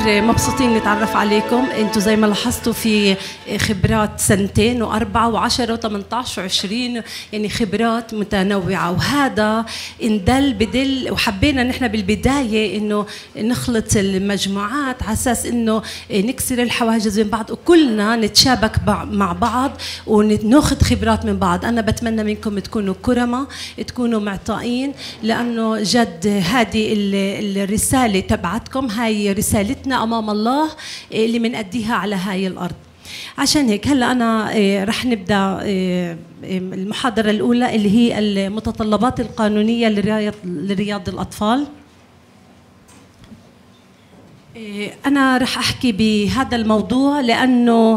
كتير مبسوطين نتعرف عليكم. انتوا زي ما لاحظتوا في خبرات سنتين و4 و10 و18 و20، يعني خبرات متنوعة، وهذا اندل بدل. وحبينا نحن بالبداية انه نخلط المجموعات على اساس انه نكسر الحواجز بين بعض وكلنا نتشابك مع بعض وناخذ خبرات من بعض. انا بتمنى منكم تكونوا كرمة، تكونوا معطائين، لانه جد هذه الرسالة تبعتكم، هاي رسالتنا امام الله اللي بنأديها على هاي الارض. عشان هيك هلا انا رح نبدا المحاضره الاولى اللي هي المتطلبات القانونيه لرياض الاطفال. انا رح احكي بهذا الموضوع لانه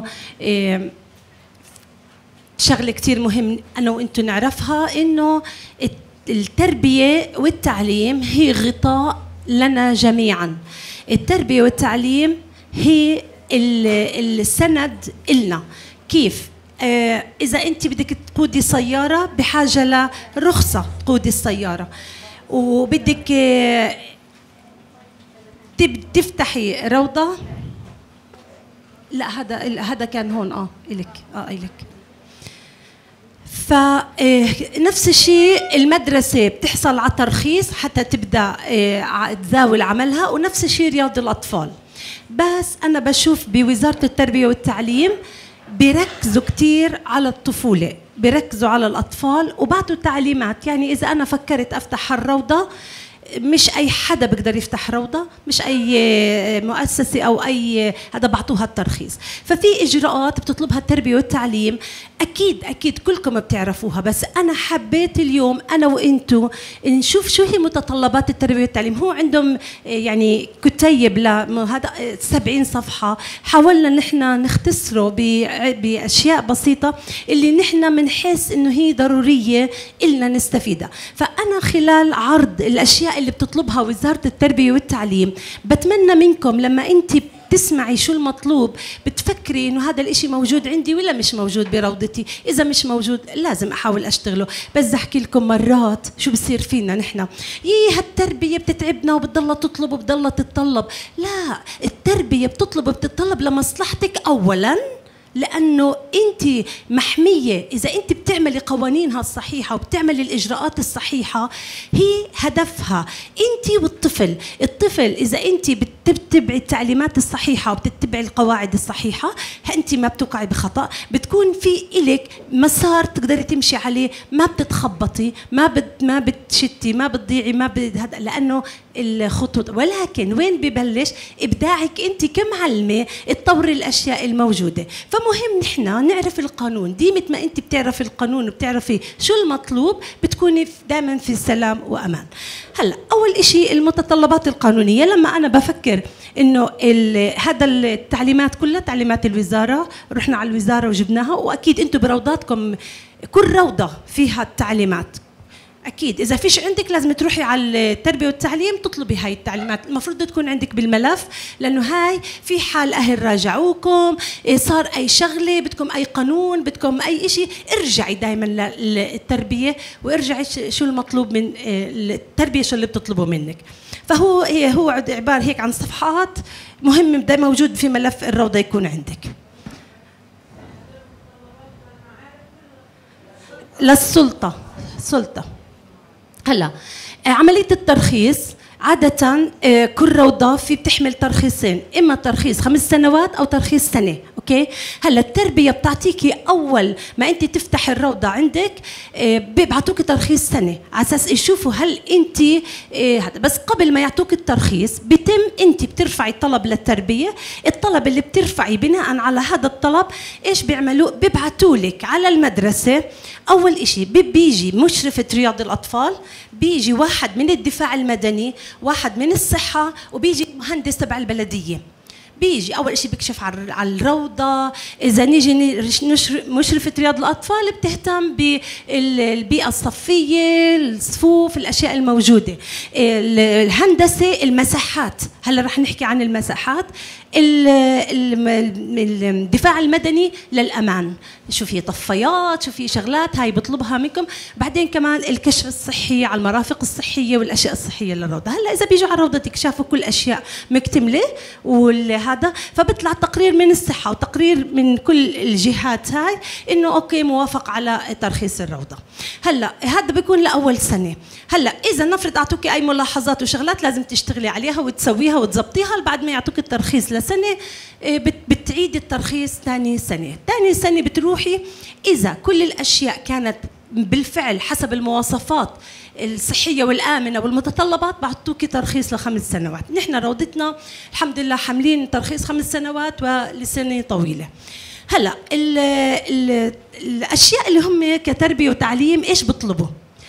شغله كثير مهم انا وانتم نعرفها، انه التربيه والتعليم هي غطاء لنا جميعا. التربية والتعليم هي السند إلنا. كيف؟ إذا أنت بدك تقودي سيارة بحاجة لرخصة تقودي السيارة، وبدك تفتحي روضة، لا هذا كان هون إلك إلك. فنفس الشيء المدرسة بتحصل على ترخيص حتى تبدأ تزاول عملها، ونفس الشيء رياض الأطفال. بس أنا بشوف بوزارة التربية والتعليم بيركزوا كتير على الطفولة، بيركزوا على الأطفال وبعطوا تعليمات. يعني إذا أنا فكرت أفتح الروضة، مش أي حدا بيقدر يفتح روضة، مش أي مؤسسة أو أي هذا بعطوها الترخيص. ففي إجراءات بتطلبها التربية والتعليم، أكيد كلكم بتعرفوها، بس أنا حبيت اليوم أنا وإنتو نشوف شو هي متطلبات التربية والتعليم. هو عندهم يعني كتيب هذا 70 صفحة، حاولنا نحن نختصره بأشياء بسيطة اللي نحن بنحس إنه هي ضرورية إلنا نستفيدها. فأنا خلال عرض الأشياء اللي بتطلبها وزارة التربية والتعليم، بتمنى منكم لما انت تسمعي شو المطلوب بتفكري انه هذا الاشي موجود عندي ولا مش موجود بروضتي. اذا مش موجود لازم احاول اشتغله. بس احكي لكم مرات شو بصير فينا نحن، هالتربية بتتعبنا وبتضلها تطلب وبتضلها تتطلب. لا، التربية بتطلب وبتتطلب لمصلحتك اولا، لأنه أنت محمية. إذا أنت بتعملي قوانينها الصحيحة وبتعملي الإجراءات الصحيحة، هي هدفها أنت والطفل. الطفل إذا أنت بتتبعي التعليمات الصحيحة وبتتبعي القواعد الصحيحة، أنت ما بتوقعي بخطأ، بتكون في إلك مسار تقدري تمشي عليه، ما بتتخبطي، ما بتشتي، ما بتضيعي، لأنه الخطوط. ولكن وين ببلش إبداعك أنت كمعلمة تطوري الأشياء الموجودة. فمهم نحن نعرف القانون. ديمت ما أنت بتعرفي القانون وبتعرفي شو المطلوب، بتكوني دائما في سلام وأمان. هلا أول إشي المتطلبات القانونية. لما أنا بفكر إنه هذا التعليمات كلها تعليمات الوزارة، رحنا على الوزارة وجبناها، وأكيد أنتم بروضاتكم كل روضة فيها التعليمات. أكيد إذا فيش عندك لازم تروحي على التربية والتعليم تطلبي هاي التعليمات. المفروض تكون عندك بالملف، لأنه هاي في حال أهل راجعوكم، صار أي شغلة، بدكم أي قانون، بدكم أي إشي، ارجعي دايما للتربية وارجعي شو المطلوب من التربية، شو اللي بتطلبه منك. فهو هو عبارة هيك عن صفحات، مهم ده موجود في ملف الروضة يكون عندك. للسلطة سلطة. هلا عملية الترخيص عادة كل روضة في بتحمل ترخيصين، إما ترخيص 5 سنوات أو ترخيص سنة. أوكي، هلا التربية بتعطيكي أول ما أنت تفتح الروضة عندك بيبعتوك ترخيص سنة على أساس يشوفوا هل أنت هذا. بس قبل ما يعطوك الترخيص بتم أنت بترفعي طلب للتربية. الطلب اللي بترفعي بناء على هذا الطلب إيش بيعملوا؟ بيبعتوا لك على المدرسة. أول إشي بيجي مشرفة رياض الأطفال، بيجي واحد من الدفاع المدني، واحد من الصحة، وبيجي مهندس تبع البلدية. بيجي اول شيء بكشف على الروضه. اذا نيجي مشرفه رياض الاطفال بتهتم بالبيئه الصفيه، الصفوف، الاشياء الموجوده. الهندسه، المساحات، هلا رح نحكي عن المساحات. الدفاع المدني للامان، شو في طفايات، شو في شغلات هاي بطلبها منكم. بعدين كمان الكشف الصحي على المرافق الصحيه والاشياء الصحيه للروضه. هلا اذا بيجوا على الروضه يكشفوا كل اشياء مكتمله وهذا، فبطلع تقرير من الصحه وتقرير من كل الجهات هاي انه اوكي موافق على ترخيص الروضه. هلا هذا بيكون لاول سنه. هلا اذا نفرض اعطوك اي ملاحظات وشغلات لازم تشتغلي عليها وتسويها وتظبطيها، بعد ما يعطوك الترخيص لسنه بتعيدي الترخيص ثاني سنه. ثاني سنه بتروحي اذا كل الاشياء كانت بالفعل حسب المواصفات الصحيه والامنه والمتطلبات، بعطوكي ترخيص ل5 سنوات. نحن روضتنا الحمد لله حاملين ترخيص 5 سنوات ولسنه طويله. هلا الاشياء اللي هم كتربيه وتعليم ايش بيطلبوا؟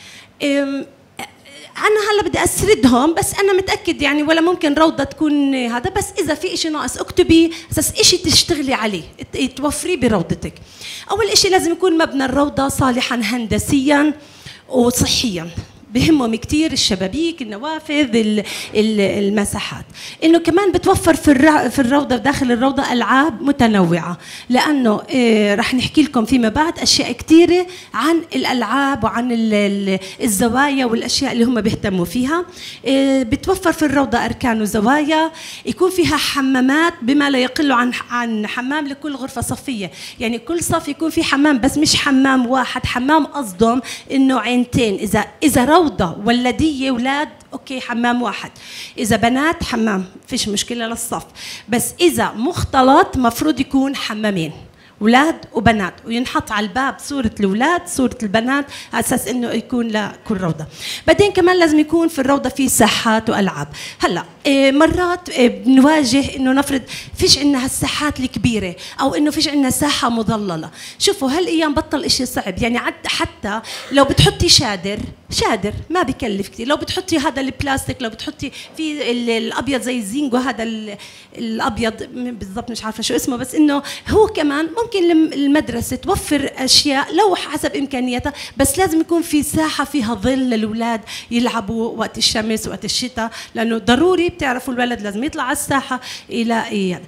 أنا هلا بدي أسردهم، بس أنا متأكد يعني ولا ممكن روضة تكون هذا، بس إذا في إشي ناقص اكتبي أساس إشي تشتغلي عليه توفريه بروضتك. أول إشي لازم يكون مبنى الروضة صالحا هندسيا وصحيا، بهمهم كتير الشبابيك، النوافذ، المساحات. انه كمان بتوفر في الروضه، داخل الروضه العاب متنوعه، لانه رح نحكي لكم فيما بعد اشياء كثيره عن الالعاب وعن الزوايا والاشياء اللي هم بيهتموا فيها. بتوفر في الروضه اركان وزوايا، يكون فيها حمامات بما لا يقل عن حمام لكل غرفه صفيه، يعني كل صف يكون في حمام، بس مش حمام واحد، حمام قصدهم انه عينتين. اذا روضه ولديه اولاد اوكي حمام واحد، اذا بنات حمام فيش مشكله للصف، بس اذا مختلط مفروض يكون حمامين، اولاد وبنات، وينحط على الباب صوره الاولاد صوره البنات على اساس انه يكون لكل روضه. بعدين كمان لازم يكون في الروضه في ساحات والعاب. هلا مرات بنواجه انه نفرض فيش عندنا هالساحات الكبيره، او انه فيش عندنا ساحه مظلله. شوفوا هالايام بطل إشي صعب، يعني حتى لو بتحطي شادر ما بكلف كثير، لو بتحطي هذا البلاستيك، لو بتحطي في الابيض زي الزينجو، هذا الابيض بالضبط مش عارفه شو اسمه، بس انه هو كمان ممكن المدرسه توفر اشياء لو حسب امكانياتها، بس لازم يكون في ساحه فيها ظل للاولاد يلعبوا وقت الشمس وقت الشتاء، لانه ضروري بتعرفوا الولد لازم يطلع على الساحه الى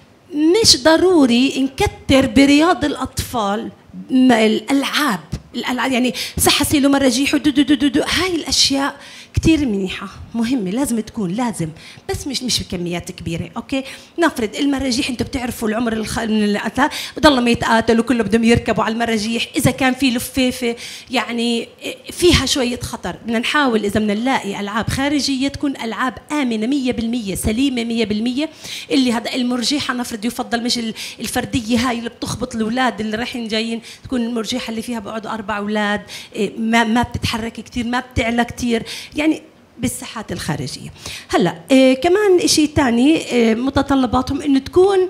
مش ضروري نكتر برياض الاطفال الالعاب يعني سحسي له مراجيح هاي الاشياء كثير منيحه مهمه، لازم تكون لازم، بس مش بكميات كبيره. اوكي نفرض المراجيح، انتم بتعرفوا العمر من القتال بضلهم يتقاتلوا كله بدهم يركبوا على المراجيح، اذا كان في لفافه يعني فيها شويه خطر. بدنا نحاول اذا بدنا نلاقي العاب خارجيه تكون العاب امنه 100% سليمه 100%. اللي هذا المرجيحه نفرض يفضل مش الفرديه هاي اللي بتخبط الاولاد اللي رايحين جايين، تكون المرجيحه اللي فيها بقعدوا 4 اولاد، ما بتتحرك كثير، ما بتعلى كثير، يعني بالساحات الخارجيه. هلا كمان شيء ثاني متطلباتهم انه تكون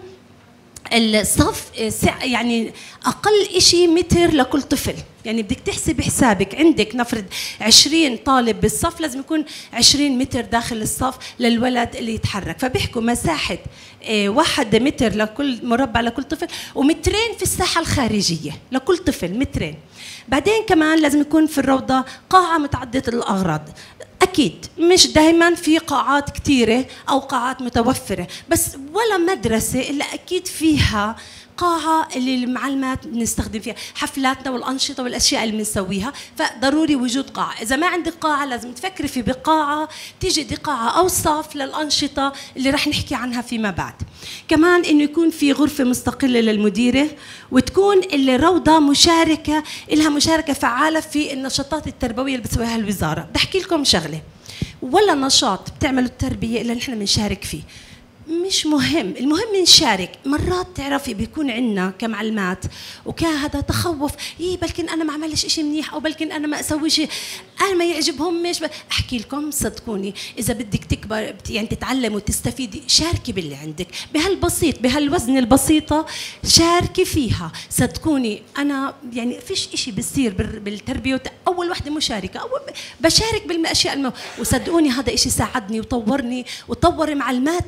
الصف يعني اقل شيء متر لكل طفل، يعني بدك تحسب حسابك عندك نفرض 20 طالب بالصف، لازم يكون 20 متر داخل الصف للولد اللي يتحرك، فبيحكوا مساحه 1 متر لكل مربع لكل طفل، ومترين في الساحه الخارجيه لكل طفل، مترين. بعدين كمان لازم يكون في الروضه قاعه متعدده الاغراض. أكيد مش دائما في قاعات كثيرة أو قاعات متوفرة، بس ولا مدرسة إلا أكيد فيها قاعة اللي المعلمات بنستخدم فيها حفلاتنا والأنشطة والأشياء اللي بنسويها، فضروري وجود قاعة. إذا ما عندك قاعة لازم تفكري في بقاعة تجدي قاعة أو صف للأنشطة اللي رح نحكي عنها فيما بعد. كمان إنه يكون في غرفة مستقلة للمديرة، وتكون الروضة مشاركة، لها مشاركة فعالة في النشاطات التربوية اللي بتسويها الوزارة. بدي أحكي لكم شغلة، ولا نشاط بتعملوا التربية إلا نحن بنشارك فيه، مش مهم، المهم نشارك. مرات تعرفي بيكون عندنا كمعلمات وكهذا تخوف، بلكن انا ما عملش شيء منيح، او بلكن انا ما اسوي شيء، انا ما يعجبهمش. احكي لكم صدقوني، اذا بدك تكبر يعني تتعلم وتستفيدي، شاركي باللي عندك بهالبسيط، بهالوزن البسيطه، شاركي فيها. صدقوني انا يعني فيش شيء بيصير بالتربيه اول وحده مشاركه، اول بشارك بالاشياء وصدقوني هذا شيء ساعدني وطورني وطور معلماتي.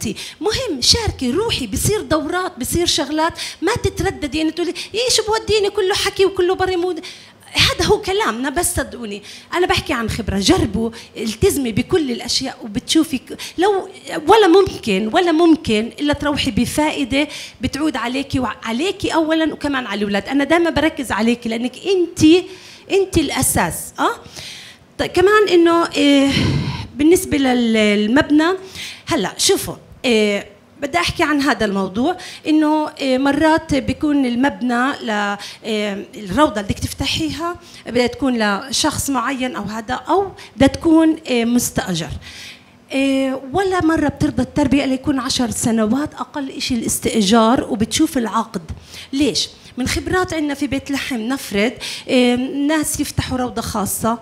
مهم شاركي، روحي، بصير دورات، بصير شغلات، ما تترددي يعني تقولي ايش بوديني كله حكي وكله برمود. هذا هو كلامنا، بس صدقوني انا بحكي عن خبره. جربوا، التزمي بكل الاشياء وبتشوفي لو ولا ممكن الا تروحي بفائده بتعود عليكي وعليكي اولا وكمان على الاولاد. انا دائما بركز عليكي لانك انت الاساس. طيب كمان انه بالنسبه للمبنى، هلا شوفوا بدي احكي عن هذا الموضوع، انه مرات بيكون المبنى للروضه اللي بدك تفتحيها بدها تكون لشخص معين او هذا، او بدها تكون مستاجر. ولا مرة بترضى التربية ليكون 10 سنوات أقل إشي الاستئجار، وبتشوف العقد. ليش؟ من خبرات عندنا في بيت لحم نفرض ناس يفتحوا روضة خاصة،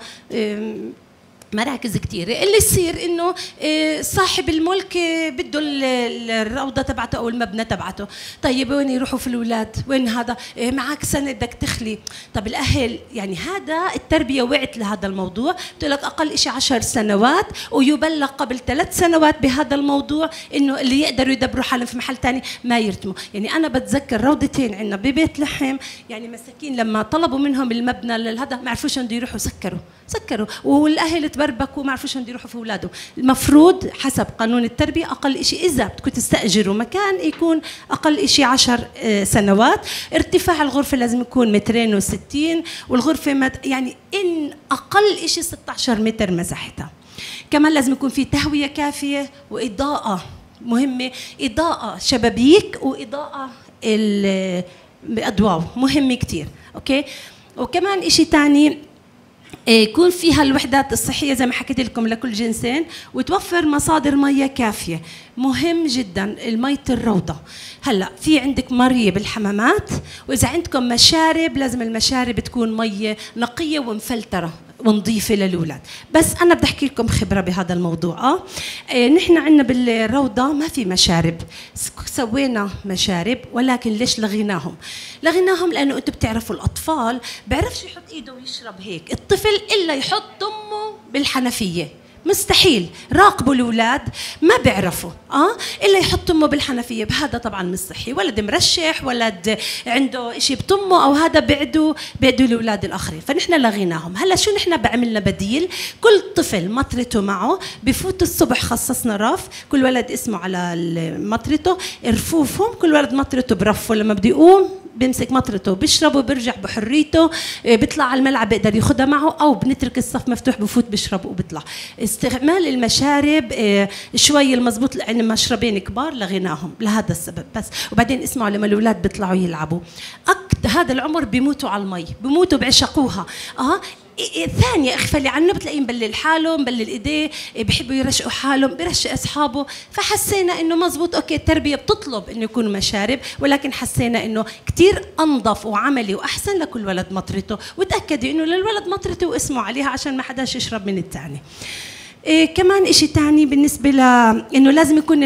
مراكز كثيرة، اللي يصير انه صاحب الملك بده الروضة تبعته او المبنى تبعته. طيب وين يروحوا في الاولاد؟ وين هذا؟ معك سنة بدك تخلي. طب الاهل يعني هذا التربية وعت لهذا الموضوع، بتقول لك اقل شيء 10 سنوات، ويبلغ قبل 3 سنوات بهذا الموضوع انه اللي يقدروا يدبروا حالهم في محل ثاني ما يرتموا. يعني انا بتذكر روضتين عندنا ببيت لحم، يعني مساكين لما طلبوا منهم المبنى لهذا ما عرفوش انه يروحوا، سكروا والاهل تبربكوا ما عرفوش انه يروحوا في اولادهم. المفروض حسب قانون التربيه اقل شيء اذا بدكم تستاجروا مكان يكون اقل شيء 10 سنوات. ارتفاع الغرفه لازم يكون 260 متر، والغرفه يعني ان اقل شيء 16 متر مساحتها. كمان لازم يكون في تهويه كافيه واضاءه مهمه، اضاءه شبابيك واضاءه الاضواء مهمه كثير. اوكي. وكمان شيء ثاني يكون فيها الوحدات الصحية زي ما حكيت لكم لكل جنسين، وتوفر مصادر مياه كافية. مهم جدا المية الروضة. هلا في عندك مية بالحمامات، وإذا عندكم مشارب لازم المشارب تكون مية نقية ومفلترة ونظيفة للأولاد. بس أنا بدي أحكي لكم خبرة بهذا الموضوع. نحن عندنا بالروضة ما في مشارب، سوينا مشارب ولكن ليش لغيناهم لأنه أنتم بتعرفوا الأطفال بعرفش يحط إيده ويشرب هيك، الطفل إلا يحط أمه بالحنفية، مستحيل. راقبوا الاولاد ما بيعرفوا الا يحط امه بالحنفيه، بهذا طبعا مش صحي. ولد مرشح، ولد عنده شيء بطمه او هذا بعدوا الاولاد الاخرين، فنحن لغيناهم. هلا شو نحن بعملنا بديل؟ كل طفل مطرته معه، بفوت الصبح خصصنا رف، كل ولد اسمه على مطرته، رفوفهم كل ولد مطرته برفه، لما بده يقوم بيمسك مطرته بيشربه، بيرجع بحريته، بيطلع على الملعب بيقدر ياخذها معه، او بنترك الصف مفتوح بفوت بيشرب وبيطلع. استعمال المشارب شوي المضبوط، لان مشربين كبار لغيناهم لهذا السبب بس. وبعدين اسمعوا لما الاولاد بيطلعوا يلعبوا هذا العمر بيموتوا على المي، بيموتوا بعشقوها. ثانية اغفلي عنه بتلاقيه مبلل حاله، مبلل ايديه، بحبوا يرشقوا حالهم، برشق اصحابه. فحسينا انه مزبوط، اوكي التربية بتطلب انه يكونوا مشارب، ولكن حسينا انه كتير انظف وعملي واحسن لكل ولد مطرته، وتاكدي انه للولد مطرته واسمه عليها عشان ما حداش يشرب من الثاني. كمان اشي تاني بالنسبة انه لازم يكون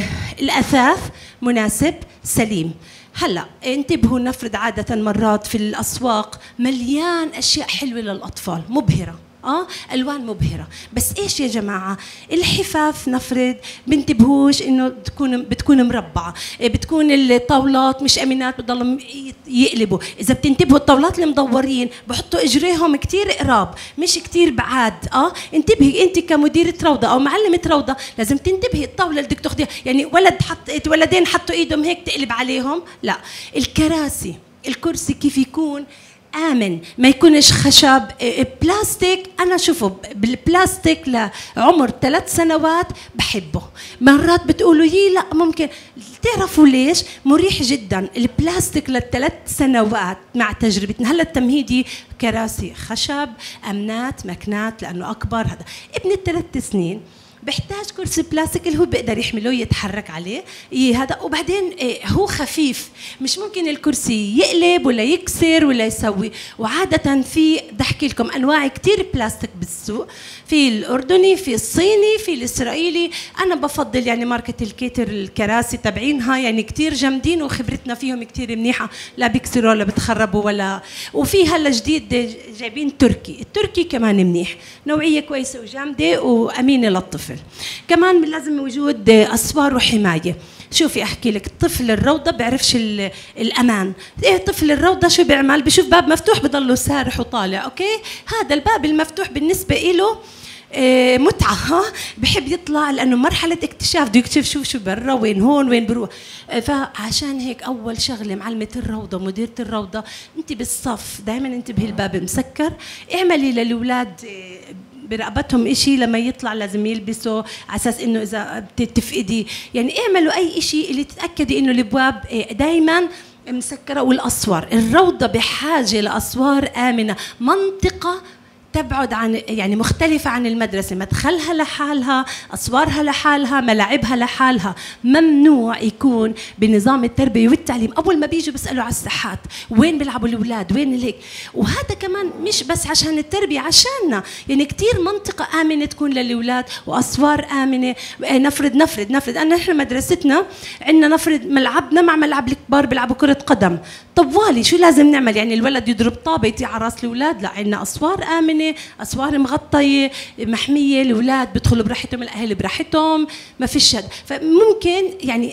الاثاث مناسب سليم. هلا انتبهوا، نفرض عادة مرات في الأسواق مليان أشياء حلوة للأطفال مبهرة، ألوان مبهرة، بس إيش يا جماعة؟ الحفاف نفرض بنتبهوش إنه بتكون مربعة، بتكون الطاولات مش أمينات بضلهم يقلبوا. إذا بتنتبهوا الطاولات المدورين بحطوا إجريهم كتير قراب مش كتير بعاد. انتبهي أنت كمديرة روضة أو معلمة روضة، لازم تنتبهي الطاولة اللي بدك تاخديها. يعني ولدين حطوا إيدهم هيك تقلب عليهم، لا. الكرسي كيف يكون آمن، ما يكونش خشب، بلاستيك. أنا شوفوا بالبلاستيك لعمر 3 سنوات بحبه. مرات بتقولوا لا ممكن، تعرفوا ليش؟ مريح جدا البلاستيك ل3 سنوات مع تجربتنا. هلا التمهيدي كراسي خشب، أمنات، مكنات لأنه أكبر. هذا ابن ال3 سنين بحتاج كرسي بلاستيك اللي هو بيقدر يحمله يتحرك عليه هذا. وبعدين هو خفيف، مش ممكن الكرسي يقلب ولا يكسر ولا يسوي. وعادة في بدي احكي لكم انواع كثير بلاستيك بالسوق، في الاردني، في الصيني، في الاسرائيلي. انا بفضل يعني ماركة الكيتر الكراسي تبعينها يعني كثير جامدين، وخبرتنا فيهم كثير منيحة، لا بيكسروا ولا بتخربوا ولا. وفي هلا جديد جايبين التركي كمان منيح، نوعية كويسة وجامدة وأمينة للطفل. كمان لازم وجود اسوار وحمايه. شوفي احكي لك، طفل الروضه بيعرفش الامان. ايه طفل الروضه شو بيعمل؟ بشوف باب مفتوح بضله سارح وطالع. اوكي، هذا الباب المفتوح بالنسبه له متعة، ها، بحب يطلع لأنه مرحلة اكتشاف، بده يكتشف شو برا، وين هون وين بروح. فعشان هيك أول شغلة معلمة الروضة مديرة الروضة، أنت بالصف دائما انتبهي الباب مسكر، اعملي للأولاد برقبتهم إشي لما يطلع لازم يلبسوا على أساس إنه إذا تفقدي، يعني اعملوا أي إشي اللي تتأكدي إنه الأبواب دائما مسكرة. والأسوار، الروضة بحاجة لأسوار آمنة، منطقة تبعد عن، يعني مختلفة عن المدرسة، مدخلها لحالها، أسوارها لحالها، ملاعبها لحالها. ممنوع يكون بنظام التربية والتعليم أول ما بيجوا بيسألوا على الساحات، وين بيلعبوا الأولاد، وين هيك. وهذا كمان مش بس عشان التربية، عشاننا، يعني كتير منطقة آمنة تكون للأولاد وأسوار آمنة. نفرض أنا إحنا مدرستنا عندنا نفرض ملعبنا مع ملعب الكبار بيلعبوا كرة قدم، طوالي شو لازم نعمل؟ يعني الولد يضرب طابة يطيح على راس الأولاد؟ لا، عندنا أسوار آمنة، أسوار مغطية محمية، الأولاد بيدخلوا براحتهم، الأهل براحتهم، ما فيش هذا. فممكن يعني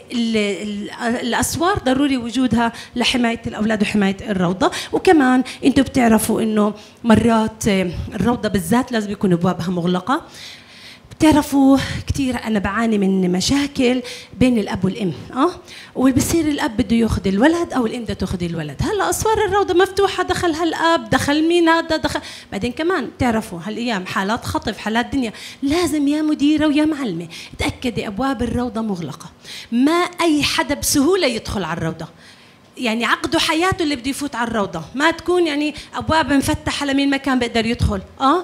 الأسوار ضروري وجودها لحماية الأولاد وحماية الروضة. وكمان أنتم بتعرفوا إنه مرات الروضة بالذات لازم يكون أبوابها مغلقة. بتعرفوا كثير أنا بعاني من مشاكل بين الأب والأم، وبصير الأب بده ياخذ الولد أو الأم بدها تاخذ الولد. هلا أسوار الروضة مفتوحة، دخل هالأب، دخل مين هذا، دخل. بعدين كمان تعرفوا هالأيام حالات خطف، حالات دنيا، لازم يا مديرة ويا معلمة تأكدي أبواب الروضة مغلقة، ما أي حدا بسهولة يدخل على الروضة. يعني عقده حياته اللي بده يفوت على الروضة، ما تكون يعني أبواب مفتحة لمين ما كان بيقدر يدخل،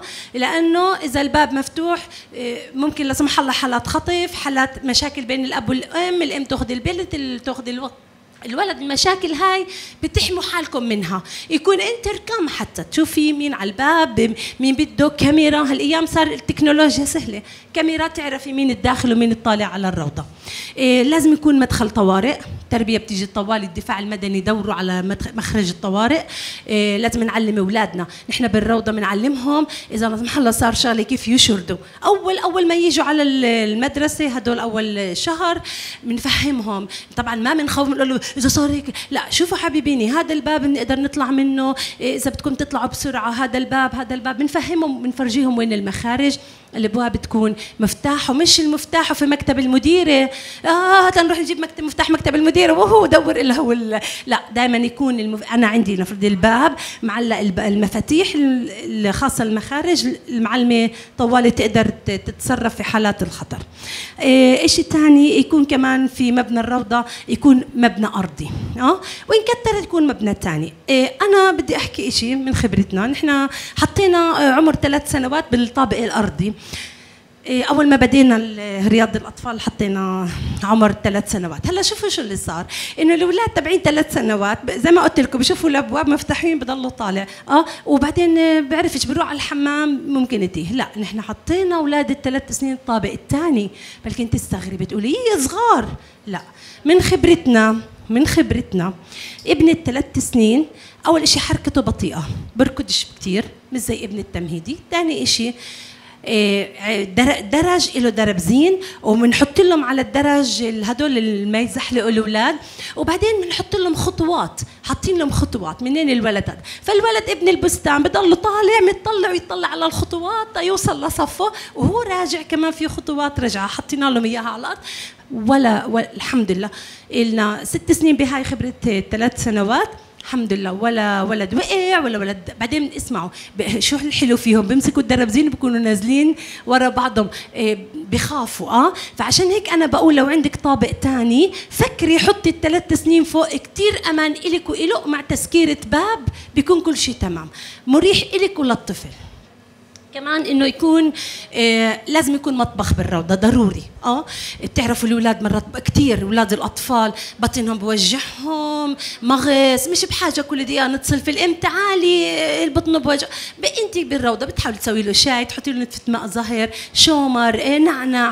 لأنه إذا الباب مفتوح ممكن لا سمح الله حالات خطف، حالات مشاكل بين الأب والأم، الأم تأخذ البنت، تأخذ الولد. المشاكل هاي بتحموا حالكم منها، يكون انتركم حتى تشوفي مين على الباب، مين بده كاميرا. هالايام صار التكنولوجيا سهله، كاميرا تعرفي مين الداخل ومين الطالع على الروضه. لازم يكون مدخل طوارئ، التربيه بتيجي طوال الدفاع المدني يدوروا على مخرج الطوارئ. لازم نعلم اولادنا، نحن بالروضه بنعلمهم اذا لا سمح الله صار شغله كيف يشردوا. اول ما يجوا على المدرسه هدول اول شهر بنفهمهم، طبعا ما بنخوفهم نقول له إذا صار هيك، لا، شوفوا حبيبيني هذا الباب بنقدر نطلع منه، إذا بدكم تطلعوا بسرعة هذا الباب بنفهمهم، بنفرجيهم وين المخارج. الابواب تكون مفتاح، ومش المفتاح في مكتب المديره، نروح نجيب مفتاح مكتب المديره وهو دور اللي هو لا، دائما يكون انا عندي نفرض الباب معلق المفاتيح الخاصه المخارج، المعلمه طوالي تقدر تتصرف في حالات الخطر. شيء ثاني يكون كمان في مبنى الروضه يكون مبنى ارضي، وان كتر يكون مبنى ثاني. انا بدي احكي شيء من خبرتنا، نحن حطينا عمر 3 سنوات بالطابق الارضي. اول ما بدينا رياض الاطفال حطينا عمر 3 سنوات. هلا شوفوا شو اللي صار، انه الاولاد تبعين 3 سنوات زي ما قلت لكم بشوفوا الابواب مفتوحين بضلوا طالع، وبعدين بعرفش بروح على الحمام ممكن يتيه. لا، نحن حطينا اولاد ال3 سنين الطابق الثاني. بلكن تستغربي تقولي صغار، لا، من خبرتنا ابن ال3 سنين اول شيء حركته بطيئه، بركضش كثير مش زي ابن التمهيدي. ثاني شيء درج له دربزين، وبنحط لهم على الدرج هدول اللي ما يزحلقوا الاولاد، وبعدين بنحط لهم خطوات، حاطين لهم خطوات. منين الولد هذا؟ فالولد ابن البستان بضل طالع متطلع ويطلع على الخطوات يوصل لصفه، وهو راجع كمان في خطوات رجعه حطينا لهم اياها على الارض. ولا الحمد لله إلنا 6 سنين بهاي خبرة 3 سنوات، الحمد لله ولا ولد وقع ولا ولد. بعدين اسمعوا شو الحلو فيهم، بيمسكوا الدربزين بيكونوا نازلين ورا بعضهم، بخافوا. فعشان هيك انا بقول لو عندك طابق تاني فكري حطي ال3 سنين فوق، كتير امان إلك وإله، مع تسكيرة باب بيكون كل شيء تمام، مريح إلك وللطفل. كمان انه يكون لازم يكون مطبخ بالروضه ضروري. بتعرفوا الاولاد مرات كثير اولاد الاطفال بطنهم بوجعهم، مغص، مش بحاجه كل دقيقه نتصل في الام تعالي البطن بوجع. انت بالروضه بتحاولي تسوي له شاي، تحطي له نتفه ماء زهر، شومر، نعناع،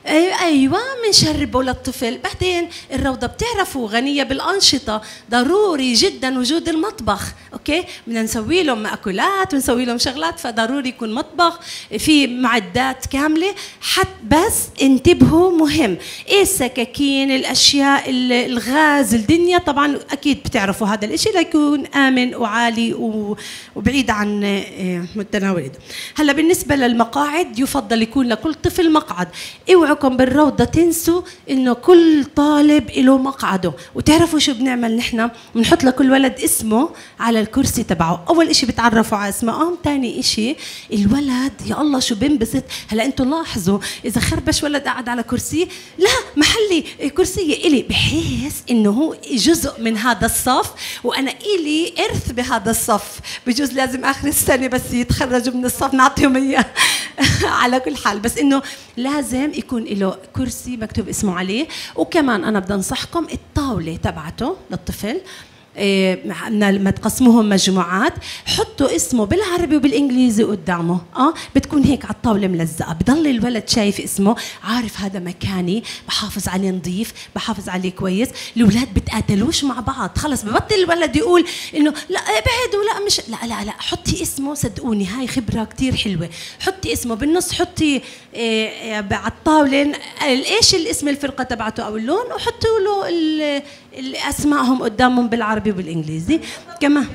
ايوه بنشربه للطفل. بعدين الروضه بتعرفوا غنيه بالانشطه، ضروري جدا وجود المطبخ. اوكي، بدنا نسوي لهم مأكولات ونسوي لهم شغلات، فضروري يكون مطبخ في معدات كامله. بس انتبهوا، مهم ايه السكاكين، الاشياء، الغاز، الدنيا، طبعا اكيد بتعرفوا هذا الاشي ليكون امن وعالي وبعيد عن متناول. هلا بالنسبه للمقاعد يفضل يكون لكل طفل مقعد. اوعكم بالروضه تنسوا انه كل طالب له مقعده. وتعرفوا شو بنعمل نحن؟ بنحط لكل ولد اسمه على الكرسي تبعه. اول اشي بتعرفوا على اسمائهم، ثاني اشي الولد يا الله شو بنبسط. هلا انتم لاحظوا اذا خربش ولد قاعد على كرسي، لا محلي كرسي الي، بحيث انه هو جزء من هذا الصف وانا الي ارث بهذا الصف. بجوز لازم اخر السنه بس يتخرجوا من الصف نعطيهم اياه. على كل حال بس انه لازم يكون له كرسي مكتوب اسمه عليه. وكمان انا بدي انصحكم الطاوله تبعته للطفل، لما تقسموهم مجموعات حطوا اسمه بالعربي وبالانجليزي قدامه. بتكون هيك على الطاوله ملزقه، بضل الولد شايف اسمه، عارف هذا مكاني، بحافظ عليه نظيف، بحافظ عليه كويس. الاولاد بتقاتلوش مع بعض، خلص ببطل الولد يقول انه لا ابعدوا، لا مش لا لا لا، حطي اسمه، صدقوني هاي خبره كثير حلوه. حطي اسمه بالنص، حطي على الطاوله ايش الاسم الفرقه تبعته او اللون، وحطوا له اسمائهم قدامهم بالعربي وبالانجليزي كمان.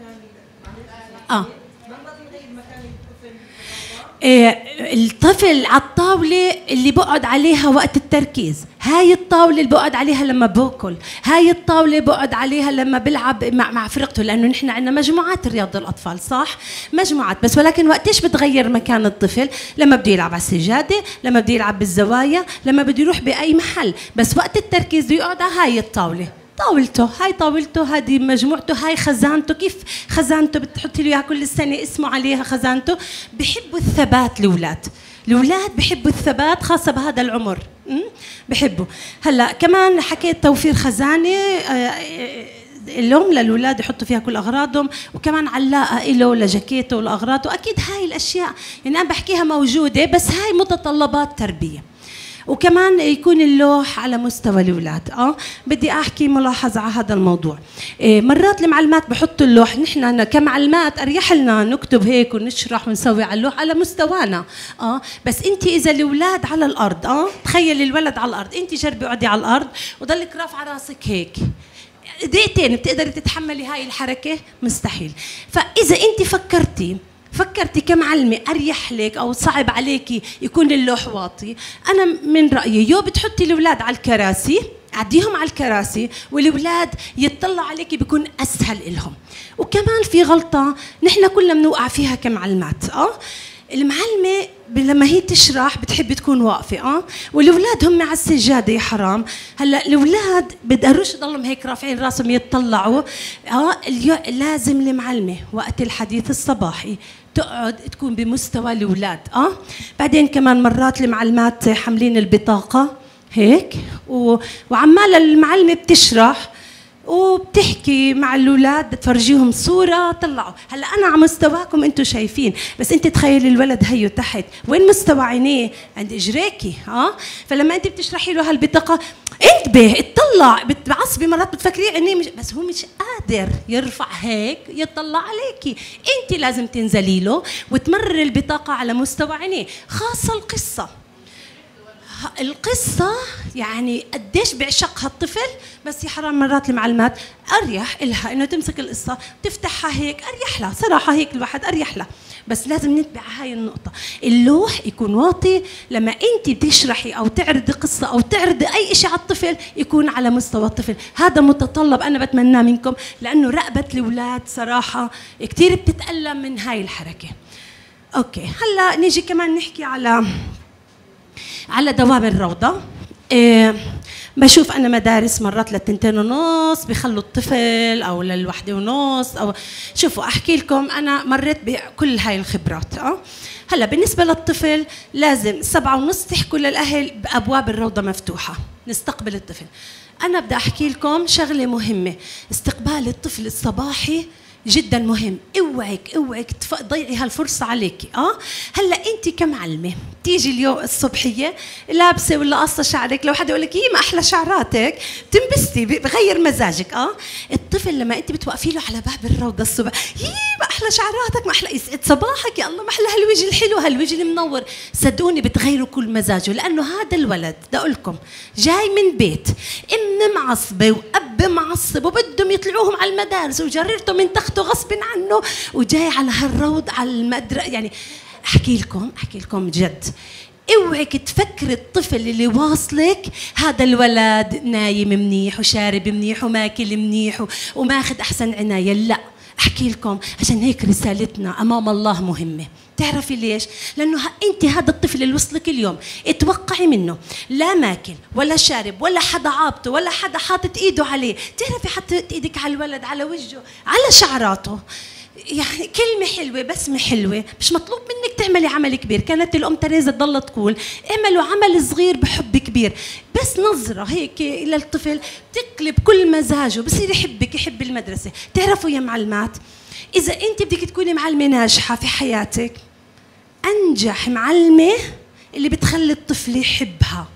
الطفل على الطاولة اللي بقعد عليها وقت التركيز، هاي الطاولة اللي بقعد عليها لما باكل، هاي الطاولة بقعد عليها لما بلعب مع فرقته، لأنه نحن عندنا مجموعات رياض الأطفال، صح؟ مجموعات بس، ولكن وقتش بتغير مكان الطفل؟ لما بده يلعب على السجادة، لما بده يلعب بالزوايا، لما بده يروح بأي محل، بس وقت التركيز بده يقعد على هاي الطاولة. طاولته، هاي طاولته، هذه مجموعته، هاي خزانته. كيف خزانته؟ بتحطي له اياها كل سنه اسمه عليها خزانته. بحبوا الثبات الاولاد، الاولاد بحبوا الثبات خاصه بهذا العمر، بحبوا. هلا كمان حكيت توفير خزانه اليوم للاولاد يحطوا فيها كل اغراضهم، وكمان علاقه له لجاكيته ولاغراضه. اكيد هاي الاشياء يعني انا بحكيها موجوده، بس هاي متطلبات تربيه. وكمان يكون اللوح على مستوى الاولاد. بدي احكي ملاحظه على هذا الموضوع. مرات المعلمات بحطوا اللوح، نحن كمعلمات اريح لنا نكتب هيك ونشرح ونسوي على اللوح على مستوانا. بس انت اذا الاولاد على الارض، تخيلي الولد على الارض، انت جربي اقعدي على الارض وضلك رافعه راسك هيك دقيقتين، بتقدري تتحملي هاي الحركه؟ مستحيل. فاذا انت فكرتي كمعلمة أريح لك أو صعب عليكي يكون اللوح واطي، أنا من رأيي يو بتحطي الأولاد على الكراسي، عديهم على الكراسي، والأولاد يتطلع عليكي بيكون أسهل إلهم. وكمان في غلطة نحن كلنا بنوقع فيها كمعلمات. المعلمة لما هي تشرح بتحب تكون واقفة، والأولاد هم على السجادة يا حرام. هلا الأولاد بدقروش يضلهم هيك رافعين راسهم يتطلعوا. لازم المعلمة وقت الحديث الصباحي تقعد تكون بمستوى الأولاد. بعدين كمان مرات المعلمات حاملين البطاقة هيك وعمال المعلمة بتشرح وبتحكي مع الاولاد، بتفرجيهم صوره طلعوا. هلا انا على مستواكم انتم شايفين، بس انت تخيلي الولد هيو تحت، وين مستوى عينيه؟ عند اجريكي. فلما انت بتشرحي له هالبطاقه انتبه اطلع، بتعصبي مرات بتفكريه عينيه بس هو مش قادر يرفع هيك يطلع عليكي. انت لازم تنزلي له وتمرري البطاقه على مستوى عينيه. خاصه القصة يعني قديش بيعشقها الطفل، بس يا حرام مرات المعلمات أريح إلها إنه تمسك القصة تفتحها هيك، أريح لها صراحة، هيك الواحد أريح لها. بس لازم نتبع هاي النقطة، اللوح يكون واطي. لما أنت بتشرحي أو تعرضي قصة أو تعرضي أي شيء على الطفل يكون على مستوى الطفل. هذا متطلب أنا بتمناه منكم، لأنه رقبة الأولاد صراحة كتير بتتألم من هاي الحركة. أوكي، هلا نيجي كمان نحكي على دوام الروضة. بشوف أنا مدارس مرات ل2:30 بيخلوا الطفل أو ل1:30 أو شوفوا أحكي لكم أنا مريت بكل هاي الخبرات. هلا بالنسبة للطفل لازم 7:30 تحكوا للأهل بأبواب الروضة مفتوحة نستقبل الطفل. أنا بدي أحكي لكم شغلة مهمة، استقبال الطفل الصباحي جدا مهم. اوعك تضيعي هالفرصه عليكي. هلا انت كمعلمه تيجي اليوم الصبحيه لابسه ولا قصه شعرك، لو حدا يقول لك ما احلى شعراتك بتنبسطي، بغير مزاجك. الطفل لما انت بتوقفي له على باب الروضه الصبح، ما احلى شعراتك، ما احلى، يسعد صباحك يا الله، ما احلى هالوجه الحلو، هالوجه المنور، صدقوني بتغيروا كل مزاجه. لانه هذا الولد بدي اقول لكم جاي من بيت ام معصبه واب معصب وبدهم يطلعوهم على المدارس وجررته من تخته غصب عنه، وجاي على هالروض على المدرسه. يعني احكي لكم جد، اوعك تفكر الطفل اللي واصلك هذا الولد نايم منيح وشارب منيح وماكل منيح وماخذ احسن عنايه. لا، احكي لكم عشان هيك رسالتنا امام الله مهمه. تعرفي ليش؟ لانه انت هذا الطفل اللي وصلك اليوم اتوقعي منه لا ماكل ولا شارب ولا حدا عابطه ولا حدا حاطط ايده عليه. تعرفي حطيت ايدك على الولد، على وجهه، على شعراته، يعني كلمة حلوة، بسمة حلوة، مش مطلوب منك تعملي عمل كبير. كانت الأم تريزا تضل تقول اعملوا عمل صغير بحب كبير. بس نظرة هيك إلى الطفل تقلب كل مزاجه، بصير يحبك، يحب المدرسة. تعرفوا يا معلمات، إذا أنت بدك تكوني معلمة ناجحة في حياتك، أنجح معلمة اللي بتخلي الطفل يحبها.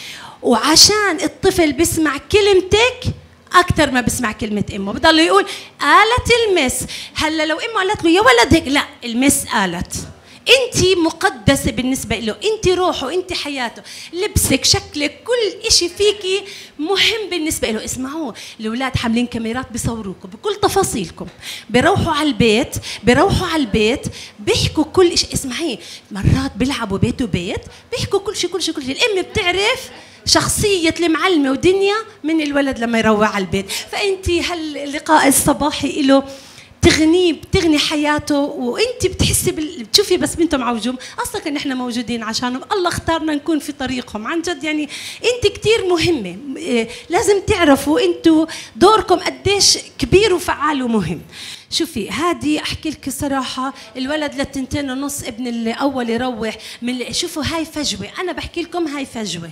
وعشان الطفل بسمع كلمتك أكثر ما بسمع كلمة أمه، بضل يقول قالت المس. هلا لو أمه قالت له يا ولد هيك، لا، المس قالت. أنت مقدسة بالنسبة له، أنت روحه، أنت حياته، لبسك، شكلك، كل إشي فيكي مهم بالنسبة له. اسمعوا، الأولاد حاملين كاميرات بيصوروكم بكل تفاصيلكم، بيروحوا على البيت بيحكوا كل إشي. اسمعي، مرات بيلعبوا بيت وبيت بيحكوا كل شيء. الأم بتعرف شخصية المعلمة ودنيا من الولد لما يروح على البيت. فأنت هاللقاء الصباحي له بتغني حياته، وانت بتحسي بتشوفي بس بنتهم عوجهم اصلا كان احنا موجودين عشانهم، الله اختارنا نكون في طريقهم. عن جد يعني انت كثير مهمه، لازم تعرفوا انتوا دوركم قديش كبير وفعال ومهم. شوفي، هذه احكي لك الصراحه، الولد للتنتين ونص ابن الاول يروح من، شوفوا هاي فجوه، انا بحكي لكم هاي فجوه.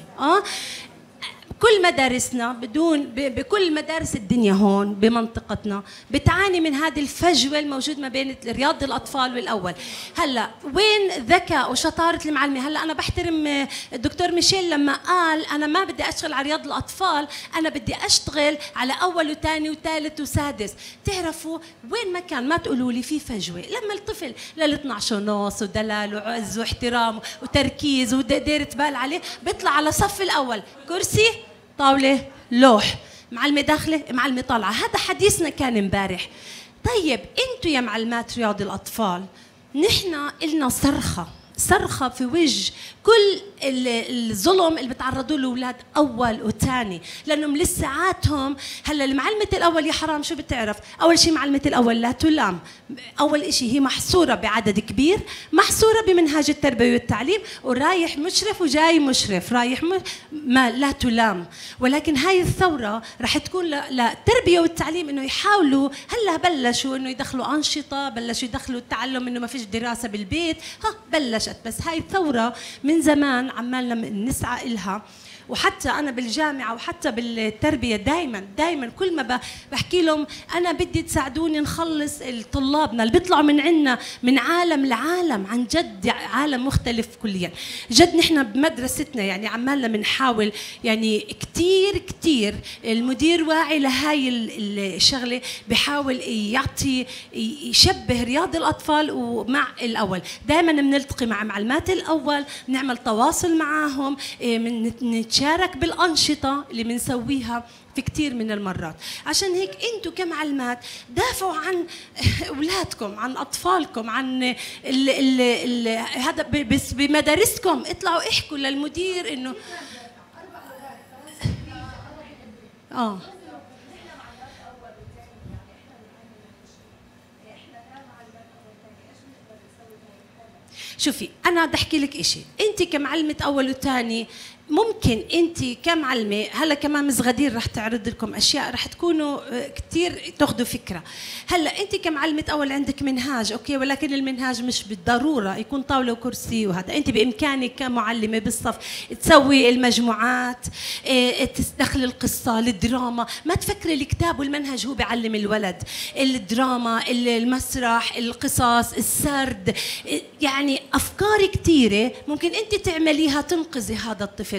كل مدارسنا بكل مدارس الدنيا هون بمنطقتنا بتعاني من هذه الفجوة الموجود ما بين رياض الأطفال والأول. هلا وين ذكاء وشطارة المعلمة؟ هلا أنا بحترم الدكتور ميشيل لما قال أنا ما بدي أشتغل على رياض الأطفال، أنا بدي أشتغل على أول وثاني وثالث وسادس. تعرفوا وين ما كان، ما تقولوا لي في فجوة. لما الطفل لل 12 ونص ودلال وعز واحترام وتركيز وديرة بال عليه، بيطلع على صف الأول، كرسي، طاولة، لوح، معلمة داخلة، معلمة طالعة. هذا حديثنا كان امبارح. طيب انتوا يا معلمات رياض الأطفال، نحن إلنا صرخة في وجه كل الظلم اللي بتعرضوا له الاولاد اول وثاني، لانهم لساعاتهم. هلا المعلمه الاول يا حرام شو بتعرف؟ اول شيء معلمه الاول لا تلام، اول شيء هي محصوره بعدد كبير، محصوره بمنهاج التربيه والتعليم، ورايح مشرف وجاي مشرف، رايح ما لا تلام. ولكن هاي الثوره رح تكون للتربيه والتعليم، انه يحاولوا. هلا بلشوا انه يدخلوا انشطه، بلشوا يدخلوا التعلم، انه ما فيش دراسه بالبيت، بلشت. بس هاي الثوره من زمان عمالنا نسعى إلها. وحتى أنا بالجامعة وحتى بالتربية دايما كل ما بحكي لهم أنا بدي تساعدوني نخلص طلابنا اللي بيطلعوا من عنا من عالم لعالم، عن جد عالم مختلف كليا. جد نحن بمدرستنا يعني عمالنا بنحاول، يعني كتير المدير واعي لهاي الشغلة، بحاول يشبه رياض الأطفال ومع الأول. دايما بنلتقي مع معلمات الأول، نعمل تواصل معاهم، نتشارك بالأنشطة اللي بنسويها في كتير من المرات. عشان هيك انتوا كمعلمات دافعوا عن اولادكم، عن اطفالكم، عن هذا بس بمدارسكم. اطلعوا احكوا للمدير انه شوفي، انا بدي احكي لك شيء. انت كمعلمه اول وثاني ممكن انت كمعلمه هلا كمان مس غدير رح تعرض لكم اشياء رح تكونوا كثير تاخذوا فكره. هلا انت كمعلمه اول عندك منهاج اوكي، ولكن المنهاج مش بالضروره يكون طاوله وكرسي وهذا. انت بامكانك كمعلمه بالصف تسوي المجموعات، تدخل القصه، الدراما. ما تفكري الكتاب والمنهج هو بيعلم الولد، الدراما، المسرح، القصص، السرد، يعني افكار كثيره ممكن انت تعمليها تنقذي هذا الطفل.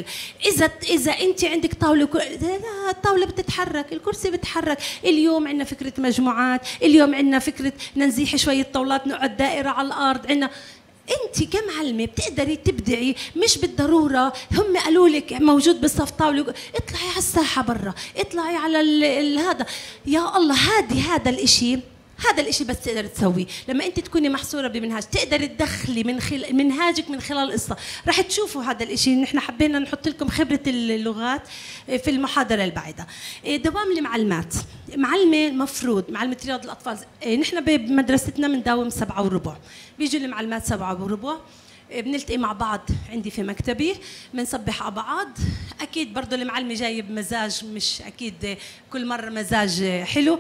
اذا انت عندك طاوله الطاوله بتتحرك، الكرسي بتتحرك. اليوم عندنا فكره مجموعات، اليوم عندنا فكره نزيح شويه طاولات نقعد دائره على الارض. عندنا انت كمعلمه بتقدري تبدعي، مش بالضروره هم قالوا لك موجود بالصف طاوله، اطلعي على الساحه برا، اطلعي على هذا. يا الله هذا الاشي، هذا الاشي بس تقدر تسويه لما انت تكوني محصوره بمنهاج، تقدر تدخلي من منهاجك من خلال القصه. رح تشوفوا هذا الاشي. نحن حبينا نحط لكم خبره اللغات في المحاضره البعيده. دوام المعلمات، معلمه مفروض معلمه رياض الاطفال، نحن بمدرستنا بنداوم 7:15، بيجوا المعلمات 7:15، بنلتقي مع بعض عندي في مكتبي، بنصبح على بعض. اكيد برضه المعلمه جايه بمزاج، مش اكيد كل مره مزاج حلو.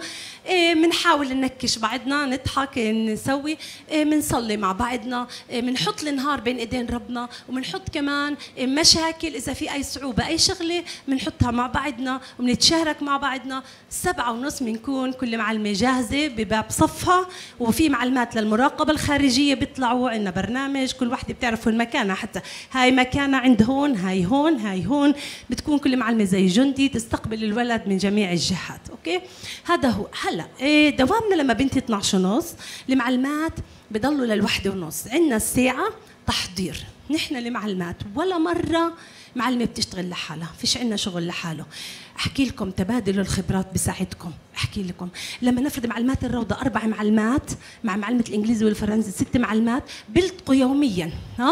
بنحاول ننكش بعضنا، نضحك، نسوي، بنصلي مع بعضنا، بنحط النهار بين ايدين ربنا، وبنحط كمان مشاكل اذا في اي صعوبه اي شغله بنحطها مع بعضنا وبنتشارك مع بعضنا. 7:30 بنكون كل معلمه جاهزه بباب صفها، وفي معلمات للمراقبه الخارجيه بيطلعوا عندنا برنامج، كل وحده بتعرفوا المكانه، حتى هاي مكانه عند هون، هاي هون، هاي هون. بتكون كل معلمه زي جندي تستقبل الولد من جميع الجهات. اوكي هذا هو. هلا دوامنا لما بنتي 12:30 المعلمات بضلوا ل1:30. عندنا الساعه تحضير. نحن المعلمات ولا مره معلمه بتشتغل لحالها، فيش عندنا شغل لحاله. احكي لكم تبادل الخبرات بساعدكم. احكي لكم لما نفرض معلمات الروضه 4 معلمات مع معلمه الانجليزي والفرنسي 6 معلمات بيلتقوا يوميا،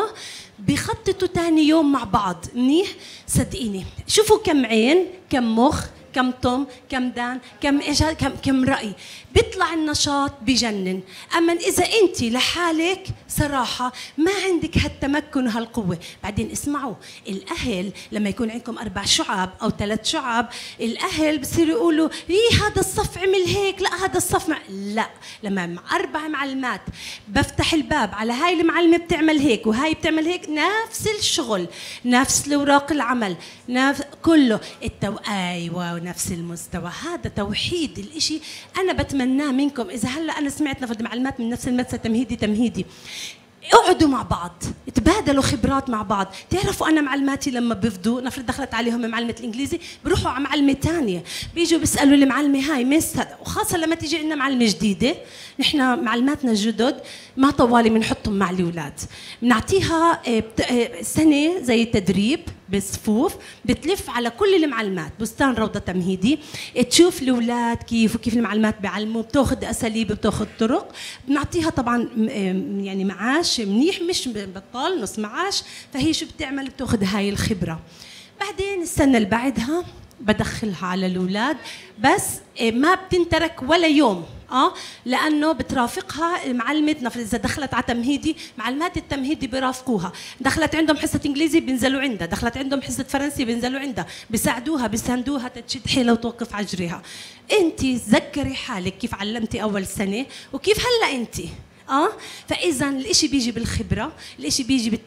بيخططوا ثاني يوم مع بعض منيح. صدقيني شوفوا كم عين، كم مخ، كم طم، كم دان، كم رأي، بيطلع النشاط بجنن. أما إذا أنت لحالك صراحة ما عندك هالتمكن وهالقوة. بعدين اسمعوا، الأهل لما يكون عندكم 4 شعب أو 3 شعب، الأهل بصيروا يقولوا هذا الصف عمل هيك، لا هذا الصف لا. لما مع 4 معلمات بفتح الباب على هاي المعلمة بتعمل هيك وهاي بتعمل هيك، نفس الشغل، نفس الأوراق العمل، كله أيوة نفس المستوى. هذا توحيد الإشي أنا بتمناه منكم. إذا هلا أنا سمعت نفرض معلمات من نفس المدرسة تمهيدي، اقعدوا مع بعض، تبادلوا خبرات مع بعض. تعرفوا أنا معلماتي لما بفضوا نفرض دخلت عليهم معلمة الإنجليزي، بروحوا على معلمة ثانية، بيجوا بيسألوا المعلمة هاي مس هذا. وخاصة لما تيجي عندنا معلمة جديدة، نحن معلماتنا الجدد ما طوالي بنحطهم مع الأولاد، بنعطيها سنة زي تدريب بصفوف، بتلف على كل المعلمات بستان روضة تمهيدي، تشوف الأولاد كيف المعلمات بيعلموا، بتاخذ أساليب، بتاخذ طرق، بنعطيها طبعا يعني معاش منيح، مش بطال، نص معاش. فهي شو بتعمل؟ بتاخذ هاي الخبرة. بعدين السنة اللي بعدها بدخلها على الأولاد، بس ما بتنترك ولا يوم، لانه بترافقها معلمه. نفرض اذا دخلت على تمهيدي، معلمات التمهيدي بيرافقوها، دخلت عندهم حصه انجليزي بينزلوا عندها، دخلت عندهم حصه فرنسي بينزلوا عندها، بيساعدوها بيساندوها تشد حيلها وتوقف على جريها. انت تذكري حالك كيف علمتي اول سنه وكيف هلا انت. فاذا الاشي بيجي بالخبره، الاشي بيجي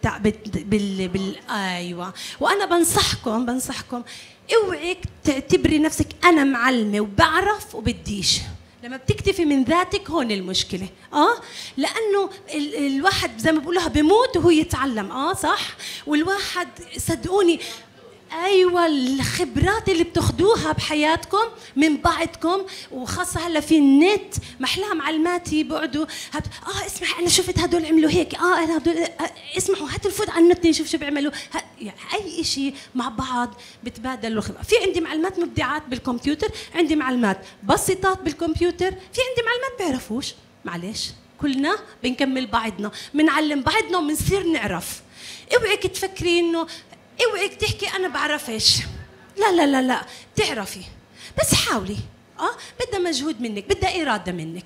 ايوه. وانا بنصحكم اوعك تعتبري نفسك انا معلمه وبعرف وبديش. لما بتكتفي من ذاتك هون المشكله. لانه الواحد زي ما بقولها بموت وهو يتعلم. صح. والواحد صدقوني ايوه الخبرات اللي بتاخذوها بحياتكم من بعضكم، وخاصه هلا في النت محلاها معلماتي بقعدوا اسمع انا شفت هدول عملوا هيك، انا هدول اسمعوا هاتوا الفوت على النت نشوف شو بيعملوا. يعني اي شيء مع بعض بتبادلوا خبرات. في عندي معلمات مبدعات بالكمبيوتر، عندي معلمات بسيطات بالكمبيوتر، في عندي معلمات بيعرفوش. معلش كلنا بنكمل بعضنا، بنعلم بعضنا وبنصير نعرف. اوعك تفكري انه اوعك تحكي انا بعرفش. لا لا لا لا، تعرفي بس حاولي. بدها مجهود منك، بدها اراده منك.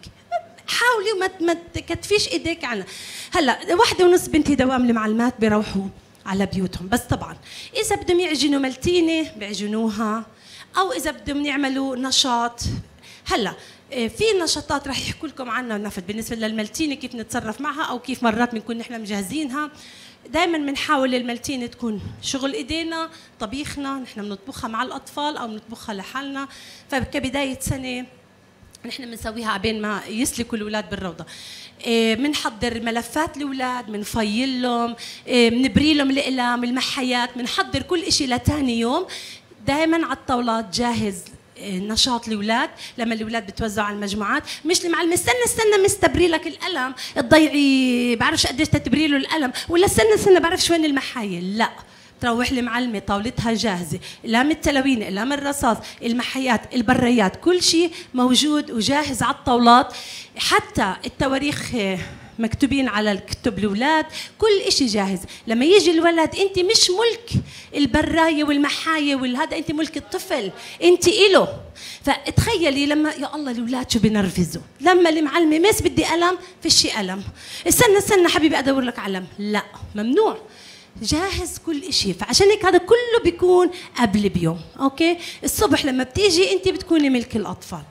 حاولي وما تكتفيش ايديك عنها. هلا 1:30 بنتي دوام المعلمات بيروحوا، على بيوتهم. بس طبعا اذا بدهم يعجنوا ملتينه بيعجنوها، او اذا بدهم يعملوا نشاط. هلا في نشاطات رح يحكوا لكم عنها نفد بالنسبه للملتينه كيف نتصرف معها، او كيف مرات بنكون نحن مجهزينها. دائما بنحاول الملتينه تكون شغل ايدينا، طبيخنا، نحن بنطبخها مع الاطفال او بنطبخها لحالنا. فكبدايه سنه نحن بنسويها عبين ما يسلكوا الاولاد بالروضه. بنحضر ملفات الاولاد، بنفيل لهم، بنبري لهم الاقلام، المحيات، بنحضر كل شيء لثاني يوم. دائما على الطاولات جاهز نشاط الاولاد. لما الاولاد بتوزعوا على المجموعات، مش المعلم استنى مستبري لك القلم، تضيعي بعرفش قديش تتبري له القلم، ولا استنى بعرفش وين المحايل. لا، تروح المعلمه طاولتها جاهزه، اقلام التلوين، اقلام الرصاص، المحيات، البريات، كل شيء موجود وجاهز على الطاولات. حتى التواريخ مكتوبين على الكتب الاولاد، كل شيء جاهز. لما يجي الولد انت مش ملك البرايه والمحايه والهذا، انت ملك الطفل، انت إله. فتخيلي لما يا الله الاولاد شو بنرفزوا لما المعلمه مس بدي قلم، فيش قلم، استنى حبيبي ادور لك علم، لا ممنوع، جاهز كل شيء. فعشان هيك هذا كله بيكون قبل بيوم. اوكي، الصبح لما بتيجي انت بتكوني ملك الاطفال.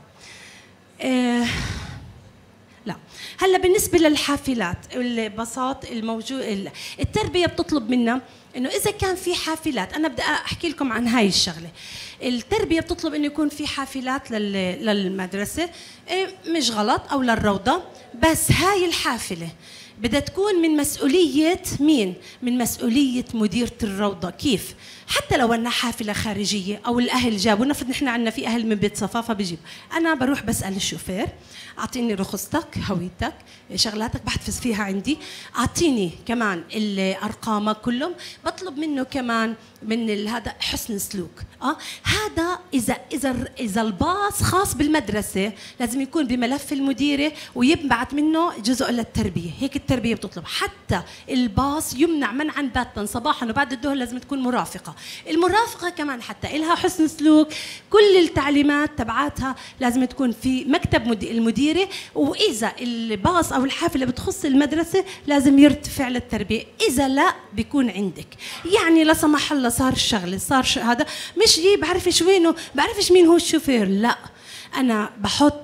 لا، هلا بالنسبه للحافلات البساط الموجود، التربيه بتطلب منا انه اذا كان في حافلات، انا بدي احكي لكم عن هاي الشغله. التربيه بتطلب انه يكون في حافلات للمدرسه، مش غلط، او للروضه، بس هاي الحافله بدها تكون من مسؤوليه مين؟ من مسؤوليه مديره الروضه. كيف؟ حتى لو أنها حافلة خارجية أو الأهل جابوا، نفرض نحن عندنا في أهل من بيت صفافة بيجيب، أنا بروح بسأل الشوفير أعطيني رخصتك، هويتك، شغلاتك بحتفظ فيها عندي، أعطيني كمان الأرقام كلهم، بطلب منه كمان من هذا حسن سلوك. هذا إذا الباص خاص بالمدرسة لازم يكون بملف المديرة ويبعت منه جزء للتربية. هيك التربية بتطلب. حتى الباص يمنع منعا باتا صباحا وبعد الظهر لازم تكون مرافقة. المرافقة كمان حتى إلها حسن سلوك، كل التعليمات تبعاتها لازم تكون في مكتب المديرة. وإذا الباص أو الحافلة بتخص المدرسة لازم يرتفع للتربية، إذا لا بيكون عندك. يعني لا سمح الله صار الشغلة، صار هذا مش بعرفش وينه، بعرفش مين هو الشوفير، لا، أنا بحط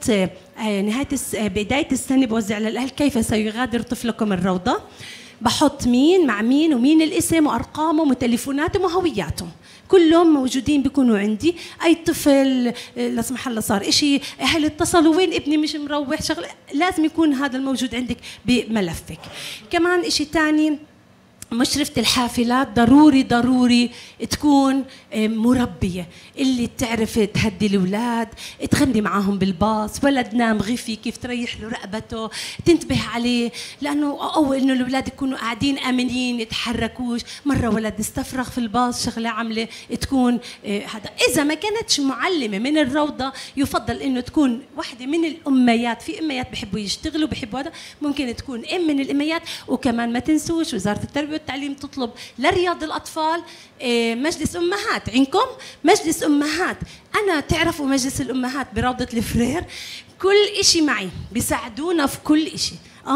بداية السنة بوزع للأهل كيف سيغادر طفلكم الروضة، بحط مين مع مين ومين الاسم وارقامهم وتليفوناتهم وهوياتهم، كلهم موجودين بيكونوا عندي. اي طفل لا سمح الله صار شيء، اهل اتصلوا وين ابني مش مروح شغله، لازم يكون هذا الموجود عندك بملفك. كمان شيء ثاني، مشرفة الحافلات ضروري تكون مربية، اللي تعرف تهدي الأولاد، تغني معاهم بالباص، ولد نام غفي كيف تريح له رقبته، تنتبه عليه، لأنه أو إنه الأولاد يكونوا قاعدين آمنين يتحركوش. مرة ولد استفرغ في الباص، شغلة عاملة تكون هذا. إذا ما كانتش معلمة من الروضة، يفضل إنه تكون واحدة من الأميات، في أميات بحبوا يشتغلوا بحبوا هذا، ممكن تكون من الأميات. وكمان ما تنسوش وزارة التربية والتعليم تطلب لرياض الأطفال مجلس أمهات. عندكم مجلس أمهات، أنا تعرفوا مجلس الأمهات بروضة الفرير كل إشي معي، بيساعدونا في كل إشي.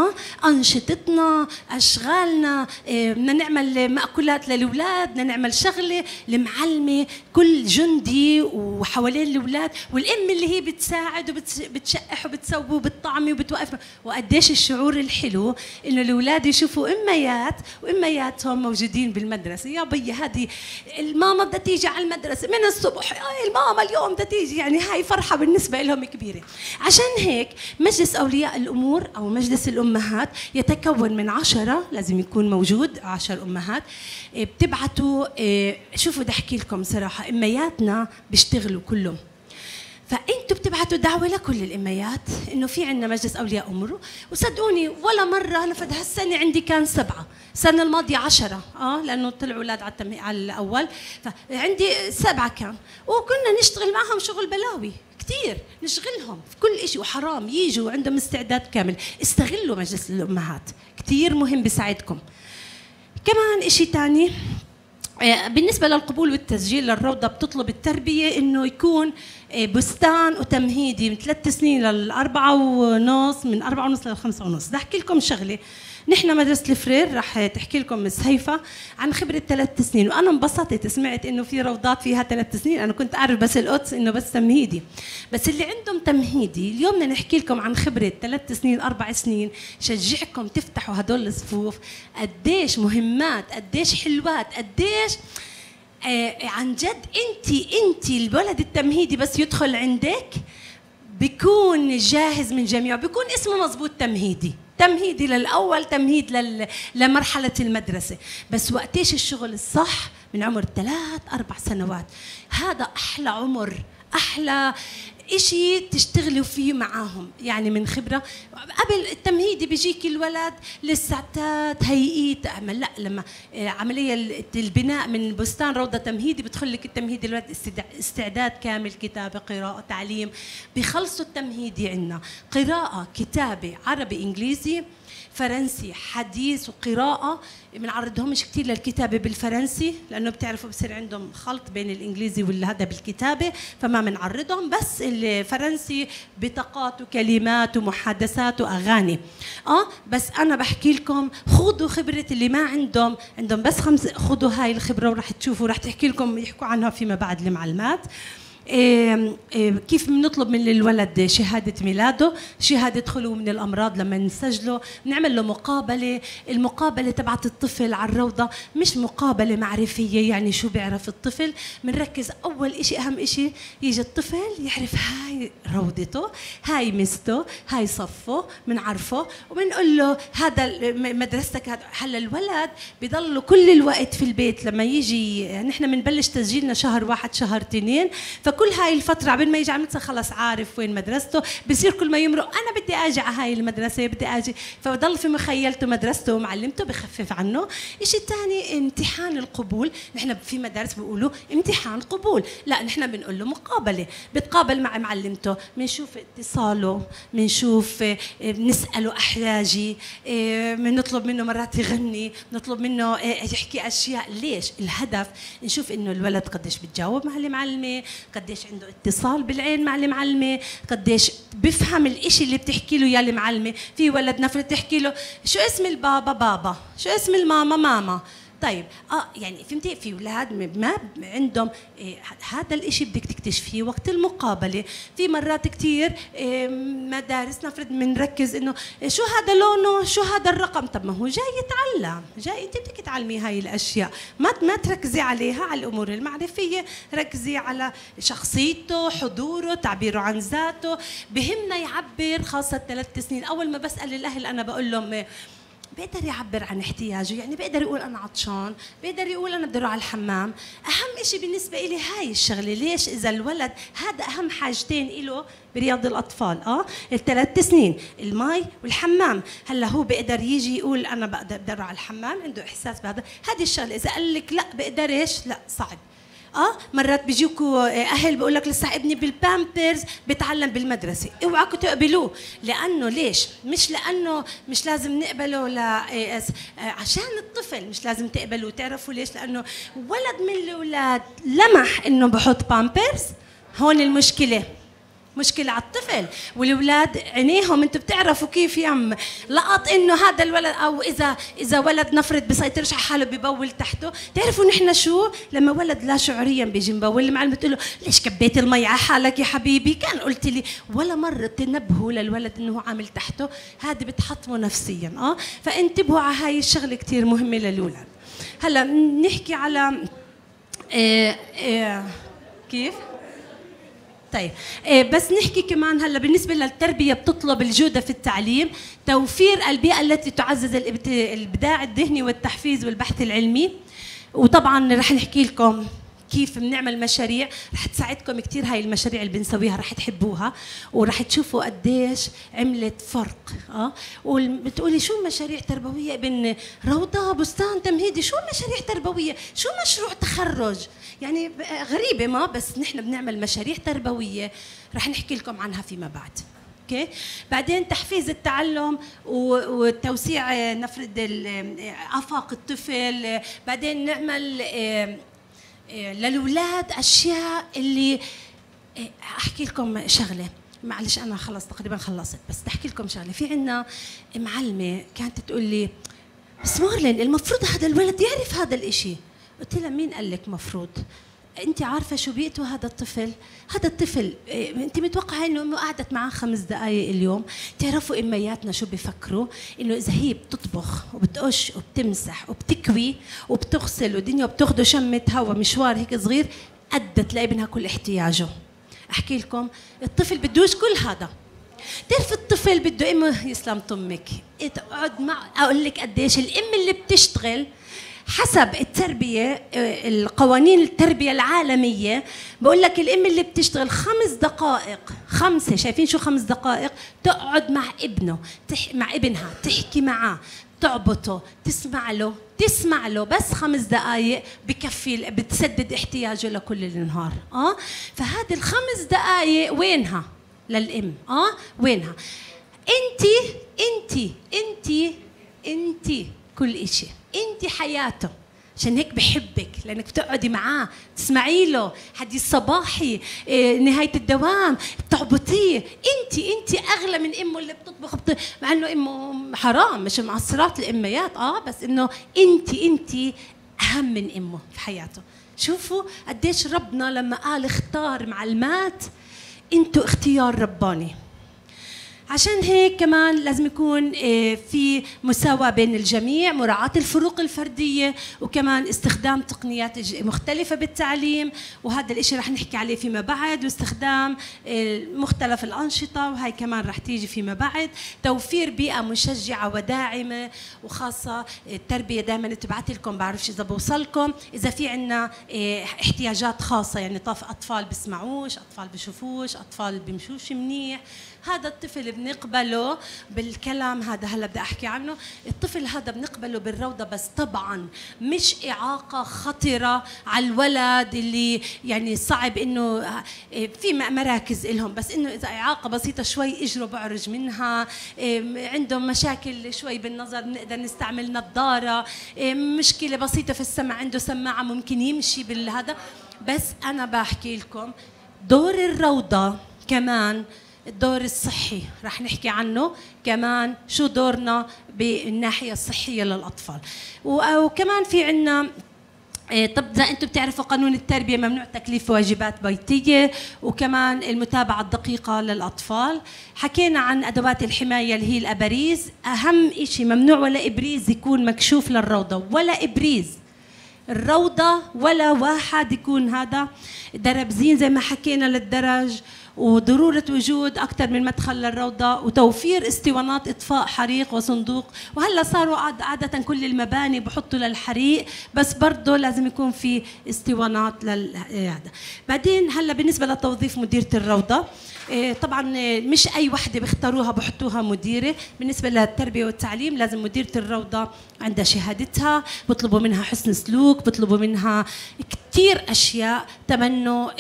أنشطتنا، أشغالنا، بدنا نعمل مأكولات للأولاد، بدنا نعمل شغلة المعلمة، كل جندي وحوالين الأولاد، والأم اللي هي بتساعد وبتشقح وبتسوي وبتطعمي وبتوقف. وقديش الشعور الحلو إنه الأولاد يشوفوا أميات وأمياتهم موجودين بالمدرسة. يا بي هذه الماما بدها تيجي على المدرسة من الصبح، الماما اليوم بدها تيجي، يعني هاي فرحة بالنسبة لهم كبيرة. عشان هيك مجلس أولياء الأمور أو مجلس الأمهات يتكون من 10، لازم يكون موجود 10 أمهات. بتبعتوا شوفوا بدي أحكي لكم صراحة، أمياتنا بيشتغلوا كلهم، فأنتوا بتبعتوا دعوة لكل الأميات إنه في عندنا مجلس أولياء أمور. وصدقوني ولا مرة أنا فد هالسنة عندي كان 7، السنة الماضية 10 لأنه طلعوا أولاد على الأول، فعندي 7 كان، وكنا نشتغل معهم شغل بلاوي كثير، نشغلهم في كل شيء، وحرام يجوا عندهم استعداد كامل. استغلوا مجلس الأمهات، كثير مهم بيساعدكم. كمان شيء ثاني بالنسبة للقبول والتسجيل للروضة، بتطلب التربية إنه يكون بستان وتمهيدي من 3 سنين للأربعة ونص، من 4 ونص ل5 ونص. بدي أحكي لكم شغلة. نحن مدرسة الفرير رح تحكي لكم مس هيفا عن خبرة 3 سنين، وأنا انبسطت سمعت إنه في روضات فيها 3 سنين. أنا كنت أعرف بس القدس إنه بس تمهيدي، بس اللي عندهم تمهيدي اليوم بدنا نحكي لكم عن خبرة 3 سنين 4 سنين. شجعكم تفتحوا هدول الصفوف، قديش مهمات، قديش حلوات، قديش عن جد. انت الولد التمهيدي بس يدخل عندك بيكون جاهز من جميعه، بيكون اسمه مزبوط تمهيدي للأول، تمهيد لمرحلة المدرسة. بس وقتيش الشغل الصح من عمر 3-4 سنوات. هذا أحلى عمر، أحلى إشي تشتغلوا فيه معاهم. يعني من خبرة قبل التمهيدي بيجيك الولد لسه هيئيت أعمل، لا لما عملية البناء من بستان روضة تمهيدي بدخل لك التمهيدي الولد استعداد كامل، كتابة قراءة تعليم. بيخلصوا التمهيدي عندنا قراءة كتابة عربي إنجليزي فرنسي حديث وقراءة. بنعرضهمش كثير للكتابة بالفرنسي لأنه بتعرفوا بصير عندهم خلط بين الإنجليزي والهذا بالكتابة، فما بنعرضهم. بس الفرنسي بطاقات وكلمات ومحادثات وأغاني. بس أنا بحكي لكم خذوا خبرة اللي ما عندهم بس 5، خذوا هاي الخبرة وراح تشوفوا، راح تحكي لكم يحكوا عنها فيما بعد المعلمات. كيف بنطلب من الولد شهادة ميلاده، شهادة خلو من الأمراض لما نسجله، بنعمل له مقابلة. المقابلة تبعت الطفل على الروضة مش مقابلة معرفية، يعني شو بيعرف الطفل. بنركز أول إشي أهم إشي يجي الطفل يعرف هاي روضته، هاي مسته، هاي صفه، بنعرفه وبنقول له هذا مدرستك. هذا هلا الولد بضل كل الوقت في البيت. لما يجي نحن بنبلش تسجيلنا شهر 1 شهر 2، فكل هاي الفترة قبل ما يجي على المدرسة خلص عارف وين مدرسته. بصير كل ما يمرق أنا بدي أجي على هاي المدرسة، بدي أجي، فبضل في مخيلته مدرسته ومعلمته، بخفف عنه. إشي تاني امتحان القبول. نحن في مدارس بيقولوا امتحان قبول، لا نحن بنقول له مقابلة. بتقابل مع معلمته، بنشوف اتصاله، بنشوف، بنسأله أحياجي، بنطلب منه مرات يغني، نطلب منه يحكي أشياء. ليش؟ الهدف نشوف إنه الولد قديش بتجاوب مع المعلمة، قديش عنده اتصال بالعين مع المعلمة، قديش بفهم الاشي اللي بتحكي له يا المعلمة. في ولد نفرت تحكي له شو اسم البابا بابا، شو اسم الماما ماما. طيب يعني فهمتي، في اولاد ما عندهم هذا الاشي بدك تكتشفيه وقت المقابله. في مرات كثير مدارس نفرض بنركز انه شو هذا لونه، شو هذا الرقم. طب ما هو جاي يتعلم، جاي انت بدك تعلمي هاي الاشياء، ما تركزي عليها على الامور المعرفيه، ركزي على شخصيته، حضوره، تعبيره عن ذاته. بهمنا يعبر، خاصه 3 سنين. اول ما بسال الاهل انا بقول لهم بيقدر يعبر عن احتياجه، يعني بيقدر يقول أنا عطشان، بيقدر يقول أنا بدي أروح على الحمام. أهم إشي بالنسبة إلي هاي الشغلة. ليش؟ إذا الولد هذا أهم حاجتين إله برياض الأطفال، 3 سنين، الماء والحمام. هلا هو بيقدر يجي يقول أنا بقدر أروح على الحمام، عنده إحساس بهذا. هذه الشغلة إذا قال لك لا بقدرش، لا صعب. مرات بيجيكوا اهل بقول لك لسه ابني بالبامبرز بتعلم بالمدرسه، اوعكم تقبلوه. لانه ليش؟ مش لانه مش لازم نقبله عشان الطفل مش لازم تقبلوا. تعرفوا ليش؟ لانه ولد من الاولاد لمح انه بحط بامبرز، هون المشكله. مشكلة على الطفل والولاد عينيهم. انتم بتعرفوا كيف يم لقط انه هذا الولد، او اذا ولد نفرض بيسيطرش على حاله ببول تحته. تعرفوا نحن شو؟ لما ولد لا شعوريا بيجي مبول، المعلمة بتقول له ليش كبيت المي على حالك يا حبيبي؟ كان قلت لي ولا مرة تنبهوا للولد انه هو عامل تحته. هذه بتحطمه نفسيا. فانتبهوا على هاي الشغلة كثير مهمة للولاد. هلا نحكي على كيف؟ طيب بس نحكي كمان هلا بالنسبه للتربيه بتطلب الجوده في التعليم، توفير البيئه التي تعزز الابداع الذهني والتحفيز والبحث العلمي. وطبعا رح نحكي لكم كيف بنعمل مشاريع رح تساعدكم كثير. هاي المشاريع اللي بنسويها رح تحبوها ورح تشوفوا قديش عملت فرق. وبتقولي شو مشاريع تربويه ابن روضه بستان تمهيدي؟ شو مشاريع تربويه؟ شو مشروع تخرج؟ يعني غريبه ما بس نحن بنعمل مشاريع تربويه رح نحكي لكم عنها فيما بعد. اوكي. بعدين تحفيز التعلم وتوسيع نفرض آفاق الطفل. بعدين نعمل للأولاد أشياء اللي احكي لكم شغله، معلش انا خلص تقريبا خلصت، بس بدي احكي لكم شغله. في عندنا معلمه كانت تقول لي بس مارلين المفروض هذا الولد يعرف هذا الاشي. قلت لها مين قال لك مفروض؟ انت عارفه شو بيئته هذا الطفل؟ هذا الطفل انت متوقعه انه امه قعدت معاه 5 دقائق اليوم؟ تعرفوا امياتنا شو بيفكروا؟ انه اذا هي بتطبخ وبتقش وبتمسح وبتكوي وبتغسل ودنيا وبتاخده شمه هوا مشوار هيك صغير ادت لابنها كل احتياجه. احكي لكم الطفل بدوش كل هذا. تعرف الطفل بده امه يسلم طمك تقعد مع. اقول لك قديش الام اللي بتشتغل حسب التربية، القوانين التربية العالمية بقول لك الام اللي بتشتغل 5 دقائق، 5 شايفين شو 5 دقائق تقعد مع ابنه، مع ابنها تحكي معاه، تعبطه، تسمع له بس 5 دقائق بكفي بتسدد احتياجه لكل النهار. فهذه ال5 دقائق وينها للام؟ وينها؟ انت كل إشي، انت حياته، عشان هيك بحبك لانك بتقعدي معاه تسمعي له حديث صباحي، نهايه الدوام بتعبطيه. انت اغلى من امه اللي بتطبخ مع انه امه حرام مش معصرات الاميات، بس انه انت اهم من امه في حياته. شوفوا قديش ربنا لما قال اختار معلمات، انتوا اختيار رباني. عشان هيك كمان لازم يكون في مساواة بين الجميع، مراعاة الفروق الفردية، وكمان استخدام تقنيات مختلفة بالتعليم، وهذا الاشي رح نحكي عليه فيما بعد، واستخدام مختلف الأنشطة وهي كمان رح تيجي فيما بعد. توفير بيئة مشجعة وداعمة، وخاصة التربية دائما تبعت لكم، بعرفش إذا بوصلكم إذا في عنا احتياجات خاصة، يعني أطفال بسمعوش، أطفال بشوفوش، أطفال بمشوش منيح. هذا الطفل بنقبله بالكلام، هذا هلا بدي احكي عنه. الطفل هذا بنقبله بالروضه، بس طبعا مش اعاقه خطره على الولد اللي يعني صعب انه في مراكز لهم، بس انه اذا اعاقه بسيطه شوي اجره بعرج منها، عندهم مشاكل شوي بالنظر بنقدر نستعمل نظاره، مشكله بسيطه في السمع عنده سماعه ممكن يمشي بالهذا. بس انا بحكي لكم دور الروضه كمان، الدور الصحي رح نحكي عنه كمان، شو دورنا بالناحية الصحية للأطفال. وكمان في عنا طب إذا أنتم بتعرفوا قانون التربية ممنوع تكليف واجبات بيتية، وكمان المتابعة الدقيقة للأطفال. حكينا عن أدوات الحماية اللي هي الأباريز، أهم إشي ممنوع ولا إبريز يكون مكشوف للروضة، ولا إبريز الروضة ولا واحد يكون هذا درب زين زي ما حكينا للدرج، وضرورة وجود أكثر من مدخل للروضة، وتوفير اسطوانات إطفاء حريق وصندوق. وهلا صاروا عادة كل المباني بحطوا للحريق، بس برضه لازم يكون في اسطوانات لهذا. بعدين هلا بالنسبة لتوظيف مديرة الروضة، طبعا مش أي وحدة بيختاروها بحطوها مديرة. بالنسبة للتربية والتعليم لازم مديرة الروضة عندها شهادتها، بطلبوا منها حسن سلوك، بطلبوا منها كثير أشياء تمنوا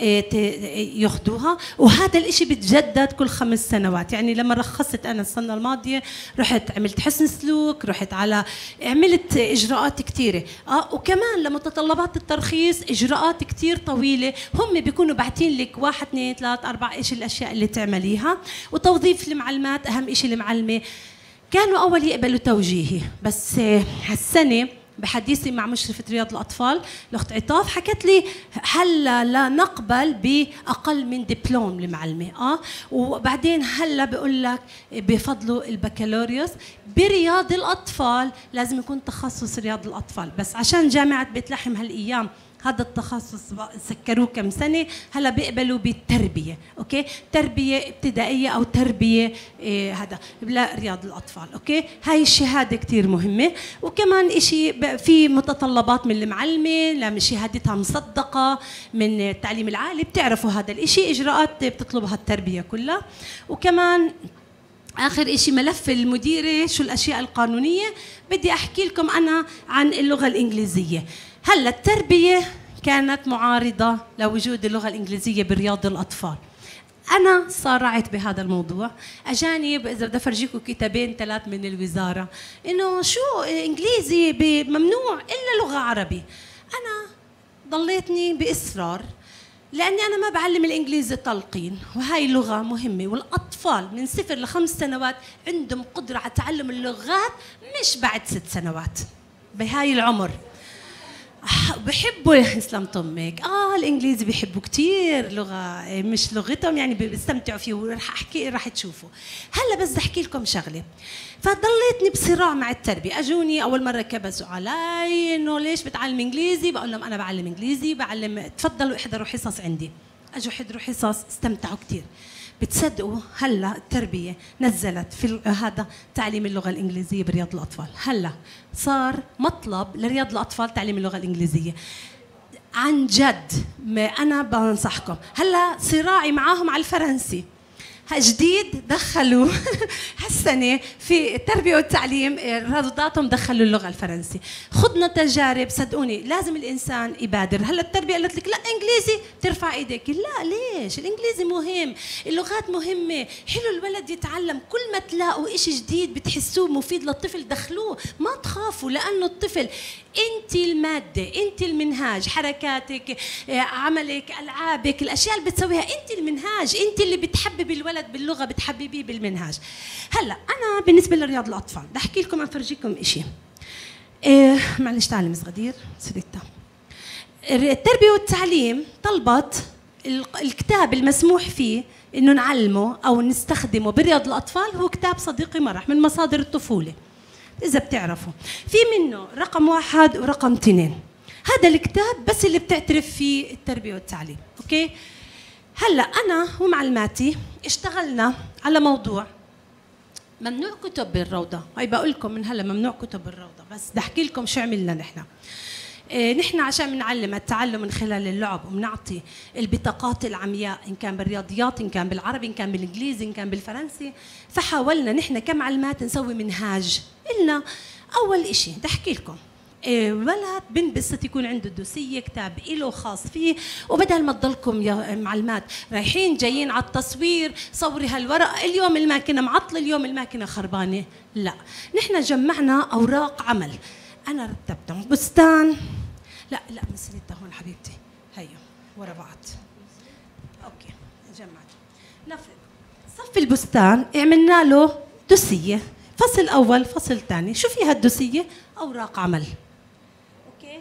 ياخذوها، وهذا الإشي بتجدد كل 5 سنوات. يعني لما رخصت أنا السنة الماضية رحت عملت حسن سلوك، رحت عملت إجراءات كثيرة. وكمان لمتطلبات الترخيص إجراءات كثير طويلة، هم بيكونوا باعتين لك 1 2 3 4 إيش الأشياء اللي تعمليها. وتوظيف المعلمات أهم إشي المعلمة. كانوا أول يقبلوا توجيهي، بس هالسنة بحديثي مع مشرفة رياض الأطفال الأخت عطاف حكت لي هلا لا نقبل بأقل من دبلوم لمعلمة. وبعدين هلا بقول لك بفضلوا البكالوريوس برياض الأطفال لازم يكون تخصص رياض الأطفال، بس عشان جامعة بيت لحم هالأيام هذا التخصص سكروه كم سنة، هلا بيقبلوا بالتربية، اوكي، تربية ابتدائية او تربية هذا لا رياض الاطفال، اوكي. هاي الشهادة كتير مهمة. وكمان اشي في متطلبات من المعلمة لما شهادتها مصدقة من التعليم العالي، بتعرفوا هذا الاشي، اجراءات بتطلبها التربية كلها. وكمان آخر إشي ملف المديرة، شو الأشياء القانونية. بدي أحكي لكم أنا عن اللغة الإنجليزية. هلا التربية كانت معارضة لوجود اللغة الإنجليزية برياض الأطفال. أنا صارعت بهذا الموضوع، أجاني إذا بدي أفرجيكم 2 3 من الوزارة إنه شو إنجليزي ممنوع إلا لغة عربي. أنا ضليتني بإصرار لاني انا ما بعلم الانجليزي تلقين، وهي لغه مهمه، والاطفال من 0 ل5 سنوات عندهم قدره على تعلم اللغات مش بعد 6 سنوات، بهاي العمر بحبوا يسلم طمك. الانجليزي بيحبوا كثير، لغه مش لغتهم يعني بيستمتعوا فيه، راح تشوفوا. هلا بس احكي لكم شغله. فضليتني بصراع مع التربيه، اجوني اول مره كبسوا علي انه ليش بتعلم انجليزي، بقول لهم انا بعلم انجليزي، بعلم، تفضلوا احضروا حصص عندي. اجوا حضروا حصص استمتعوا كثير. بتصدقوا هلا التربيه نزلت في هذا تعليم اللغه الانجليزيه برياض الاطفال، هلا صار مطلب لرياض الاطفال تعليم اللغه الانجليزيه. عن جد ما انا بنصحكم. هلا صراعي معاهم على الفرنسي جديد، دخلوا هالسنه في التربيه والتعليم رياضاتهم دخلوا اللغه الفرنسيه. خضنا تجارب، صدقوني لازم الانسان يبادر. هلا التربيه قالت لك لا انجليزي، ترفع ايدك. لا ليش؟ الانجليزي مهم، اللغات مهمه، حلو الولد يتعلم. كل ما تلاقوا شيء جديد بتحسوه مفيد للطفل دخلوه، ما تخافوا، لانه الطفل انت الماده، انت المنهاج، حركاتك، عملك، العابك، الاشياء اللي بتسويها انت المنهاج، انت اللي بتحببي الولد باللغه، بتحببيه بالمنهاج. هلا انا بالنسبه لرياض الاطفال بدي احكي لكم، افرجيكم شيء. معلش تعالي مس غدير سريتا. التربيه والتعليم طلبت الكتاب المسموح فيه انه نعلمه او نستخدمه برياض الاطفال هو كتاب صديقي مرح من مصادر الطفوله، إذا بتعرفوا. في منه رقم 1 ورقم 2. هذا الكتاب بس اللي بتعترف فيه التربية والتعليم، أوكي؟ هلا أنا ومعلماتي اشتغلنا على موضوع ممنوع كتب بالروضة. هاي بقول لكم من هلا ممنوع كتب بالروضة، بس بدي أحكي لكم شو عملنا نحن. نحن عشان بنعلم التعلم من خلال اللعب، وبنعطي البطاقات العمياء إن كان بالرياضيات، إن كان بالعربي، إن كان بالإنجليزي، إن كان بالفرنسي. فحاولنا نحن كمعلمات نسوي منهاج. إلنا أول إشي بدي أحكي لكم، ولد بنبسط يكون عنده دوسية كتاب إله خاص فيه، وبدل ما تضلكم يا معلمات رايحين جايين على التصوير صوري هالورقة، اليوم الماكينة معطلة، اليوم الماكينة خربانة، لا، نحن جمعنا أوراق عمل. أنا رتبتهم بستان، لا مسريتها هون حبيبتي، هيو ورا بعض. اوكي جمعت. نفرض صف البستان عملنا له دوسيه، فصل اول فصل ثاني. شو فيها الدوسيه؟ اوراق عمل. اوكي،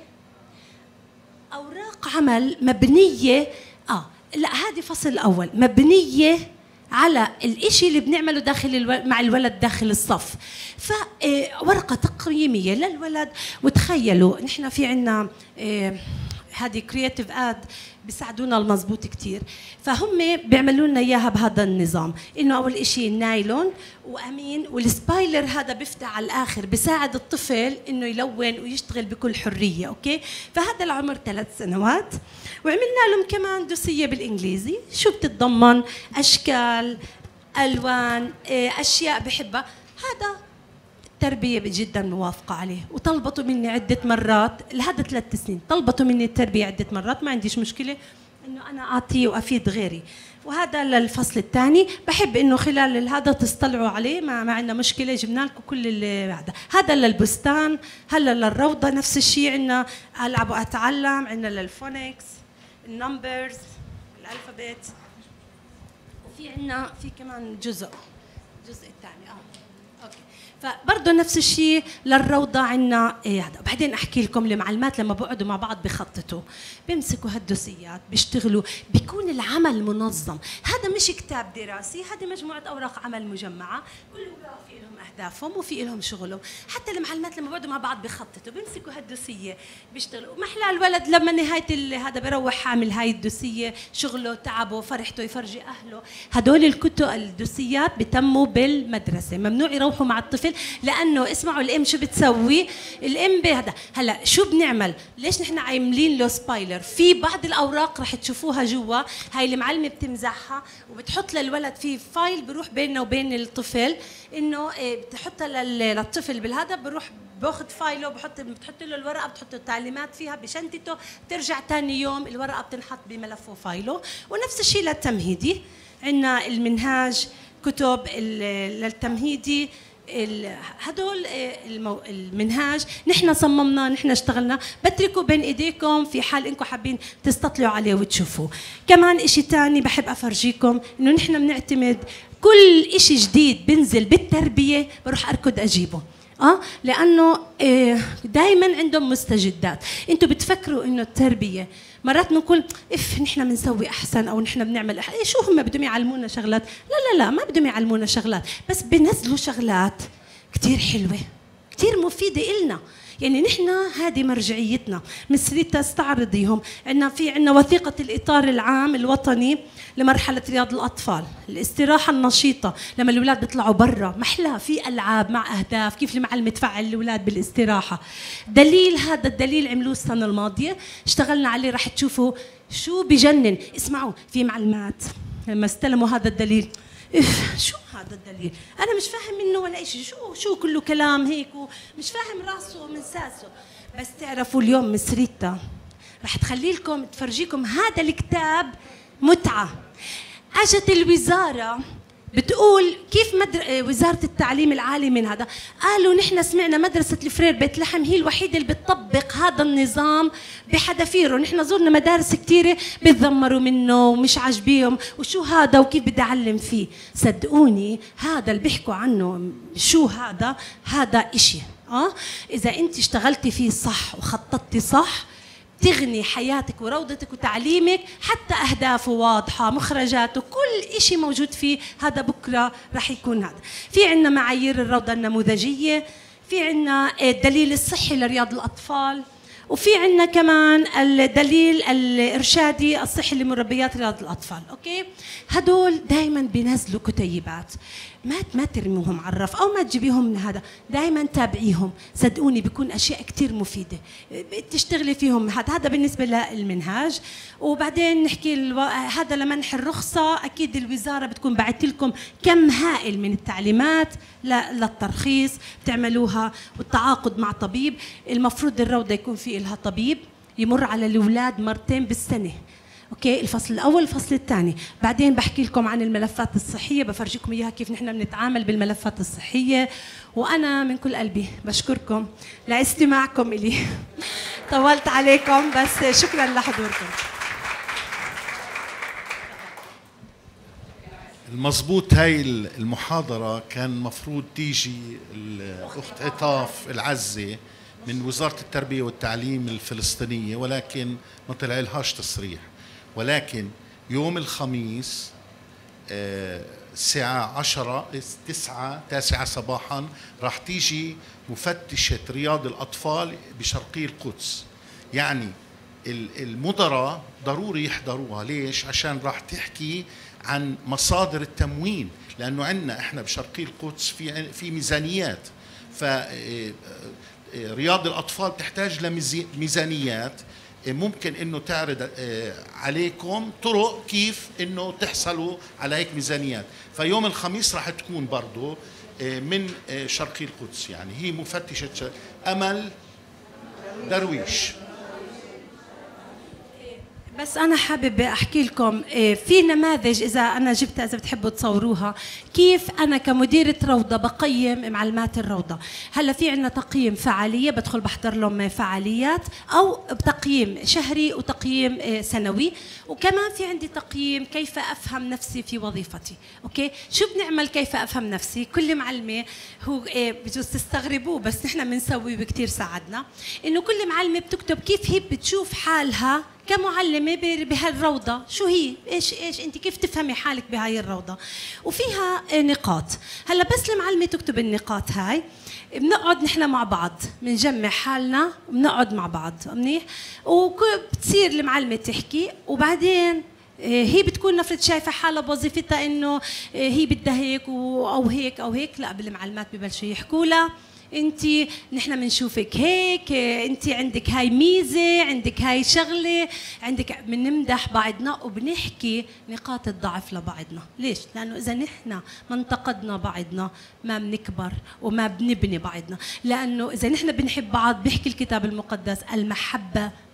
اوراق عمل مبنيه لا هذه فصل اول، مبنيه على الإشي اللي بنعمله داخل مع الولد داخل الصف. فورقة تقييمية للولد. وتخيلوا نحن في عنا هذه كرياتيف اد بيساعدونا المضبوط كتير، فهم بيعملوا لنا اياها بهذا النظام، انه اول إشي النايلون وامين، والسبايلر هذا بيفتح على الاخر بيساعد الطفل انه يلون ويشتغل بكل حريه. اوكي، فهذا العمر 3 سنوات. وعملنا لهم كمان دوسيه بالانجليزي، شو بتتضمن؟ اشكال، الوان، اشياء بحبها. هذا التربية جدا موافقة عليه، وطلبتوا مني عدة مرات لهذا 3 سنين، طلبتوا مني التربية عدة مرات، ما عنديش مشكلة انه انا اعطيه وافيد غيري. وهذا للفصل الثاني، بحب انه خلال هذا تطلعوا عليه، ما عندنا مشكلة، جبنا لكم كل هذا للبستان. هلا للروضة نفس الشيء، عندنا العب واتعلم، عندنا للفونكس، النمبرز، الالفابت، وفي عندنا في كمان الجزء الثاني. اوكي، فبرضه نفس الشيء للروضة عنا هذا. وبعدين أحكي لكم المعلمات لما بقعدوا مع بعض بخططوا، بيمسكوا هالدوسيات، بيشتغلوا، بيكون العمل منظم. هذا مش كتاب دراسي، هذه مجموعة أوراق عمل مجمعة، كل أوراق في لهم أهدافهم وفي لهم شغلهم. حتى المعلمات لما بقعدوا مع بعض بخططوا، بيمسكوا هالدوسية بيشتغلوا. محلى الولد لما نهاية هذا بروح عامل هاي الدوسية، شغله، تعبه، فرحته، يفرجي أهله. هدول الكتب الدوسيات بتموا بالمدرسة، ممنوع يروحوا مع الطفل، لانه اسمعوا الام شو بتسوي. الام بهذا هلا شو بنعمل؟ ليش نحن عاملين له سبايلر؟ في بعض الاوراق رح تشوفوها جوا، هاي المعلمه بتمزحها وبتحط للولد في فايل بروح بيننا وبين الطفل، انه بتحطها للطفل بالهذا، بروح باخذ فايله، بتحط له الورقه، بتحط التعليمات فيها بشنطته، بترجع ثاني يوم الورقه بتنحط بملفه وفايله. ونفس الشيء للتمهيدي، عندنا المنهاج، كتب للتمهيدي، هدول المنهاج نحن صممناه، نحن اشتغلنا، بتركه بين ايديكم في حال انكم حابين تستطلعوا عليه وتشوفوه. كمان اشي تاني بحب افرجيكم انه نحن بنعتمد كل اشي جديد بنزل بالتربية بروح اركض اجيبه، لانه دائما عندهم مستجدات. انتم بتفكروا انه التربيه مرات بنقول نحن بنسوي احسن او نحن بنعمل احسن، شو هم بدهم يعلمونا شغلات؟ لا لا لا، ما بدهم يعلمونا شغلات، بس بنزلوا شغلات كثير حلوه كثير مفيده إلنا. يعني نحن هذه مرجعيتنا. مس ريتا استعرضيهم، عندنا وثيقة الإطار العام الوطني لمرحلة رياض الأطفال، الاستراحة النشيطة لما الأولاد بيطلعوا برا محلاه في ألعاب مع أهداف، كيف المعلمة تفعل الأولاد بالاستراحة. دليل، هذا الدليل عملوه السنة الماضية، اشتغلنا عليه، راح تشوفوا شو بجنن. اسمعوا، في معلمات لما استلموا هذا الدليل شو هذا الدليل؟ أنا مش فاهم منه ولا شيء، شو كله كلام هيك ومش فاهم راسه من ساسه. بس تعرفوا اليوم مس ريتا رح تخلي لكم تفرجيكم هذا الكتاب متعة. أجت الوزارة بتقول كيف وزارة التعليم العالي من هذا، قالوا نحن سمعنا مدرسة الفرير بيت لحم هي الوحيدة اللي بتطبق هذا النظام بحذافيره. نحن زرنا مدارس كثيرة بتذمروا منه ومش عاجبيهم، وشو هذا وكيف بدي أعلم فيه. صدقوني هذا اللي بيحكوا عنه شو هذا إشي إذا أنت اشتغلتي فيه صح وخططتي صح تغني حياتك وروضتك وتعليمك، حتى أهدافه واضحة، مخرجاته، كل إشي موجود فيه. هذا بكرة رح يكون هذا. في عنا معايير الروضة النموذجية، في عنا الدليل الصحي لرياض الأطفال، وفي عنا كمان الدليل الإرشادي الصحي لمربيات رياض الأطفال. أوكي، هدول دايما بينزلوا كتيبات، ما ترموهم على الرف او ما تجيبيهم من هذا، دائما تابعيهم. صدقوني بيكون اشياء كثير مفيده تشتغلي فيهم. هذا بالنسبه للمنهاج. وبعدين نحكي هذا لمنح الرخصه، اكيد الوزاره بتكون بعثت لكم كم هائل من التعليمات للترخيص بتعملوها، والتعاقد مع طبيب. المفروض الروضه يكون في لها طبيب يمر على الاولاد مرتين بالسنه. اوكي، الفصل الاول الفصل الثاني. بعدين بحكي لكم عن الملفات الصحيه، بفرجيكم اياها كيف نحن بنتعامل بالملفات الصحيه. وانا من كل قلبي بشكركم لاستماعكم الي. طولت عليكم بس شكرا لحضوركم. المضبوط، هاي المحاضره كان مفروض تيجي الاخت عطاف العزه من وزاره التربيه والتعليم الفلسطينيه، ولكن ما طلع لهاش تصريح. ولكن يوم الخميس الساعة 9 صباحا راح تيجي مفتشة رياض الأطفال بشرقي القدس. يعني المدراء ضروري يحضروها. ليش؟ عشان راح تحكي عن مصادر التموين، لأنه عندنا إحنا بشرقي القدس في ميزانيات، فرياض الأطفال تحتاج لميزانيات. ممكن انه تعرض عليكم طرق كيف انه تحصلوا على هيك ميزانيات. فيوم الخميس راح تكون برضه من شرقي القدس، يعني هي مفتشة أمل درويش. بس أنا حابب أحكي لكم في نماذج، إذا أنا جبتها إذا بتحبوا تصوروها، كيف أنا كمديرة روضة بقيم معلمات الروضة. هلا في عنا تقييم فعالية، بدخل بحضر لهم فعاليات، أو تقييم شهري وتقييم سنوي، وكمان في عندي تقييم كيف أفهم نفسي في وظيفتي. أوكي، شو بنعمل كيف أفهم نفسي؟ كل معلمة هو بجوز تستغربوه بس نحن بنسوي وكثير ساعدنا، إنه كل معلمة بتكتب كيف هي بتشوف حالها كمعلمة بهالروضة، شو هي، ايش انت كيف تفهمي حالك بهاي الروضة، وفيها نقاط. هلا بس المعلمة تكتب النقاط هاي، بنقعد نحن مع بعض بنجمع حالنا وبنقعد مع بعض منيح، وبتصير المعلمة تحكي، وبعدين هي بتكون نفرض شايفة حالها بوظيفتها انه هي بدها هيك او هيك او هيك، لا بالمعلمات ببلشوا يحكوا لها انت نحن بنشوفك هيك، انت عندك هاي ميزه، عندك هاي شغله، عندك. بنمدح بعضنا وبنحكي نقاط الضعف لبعضنا. ليش؟ لانه اذا نحن ما انتقدنا بعضنا ما بنكبر وما بنبني بعضنا. لانه اذا نحن بنحب بعض، بيحكي الكتاب المقدس المحبه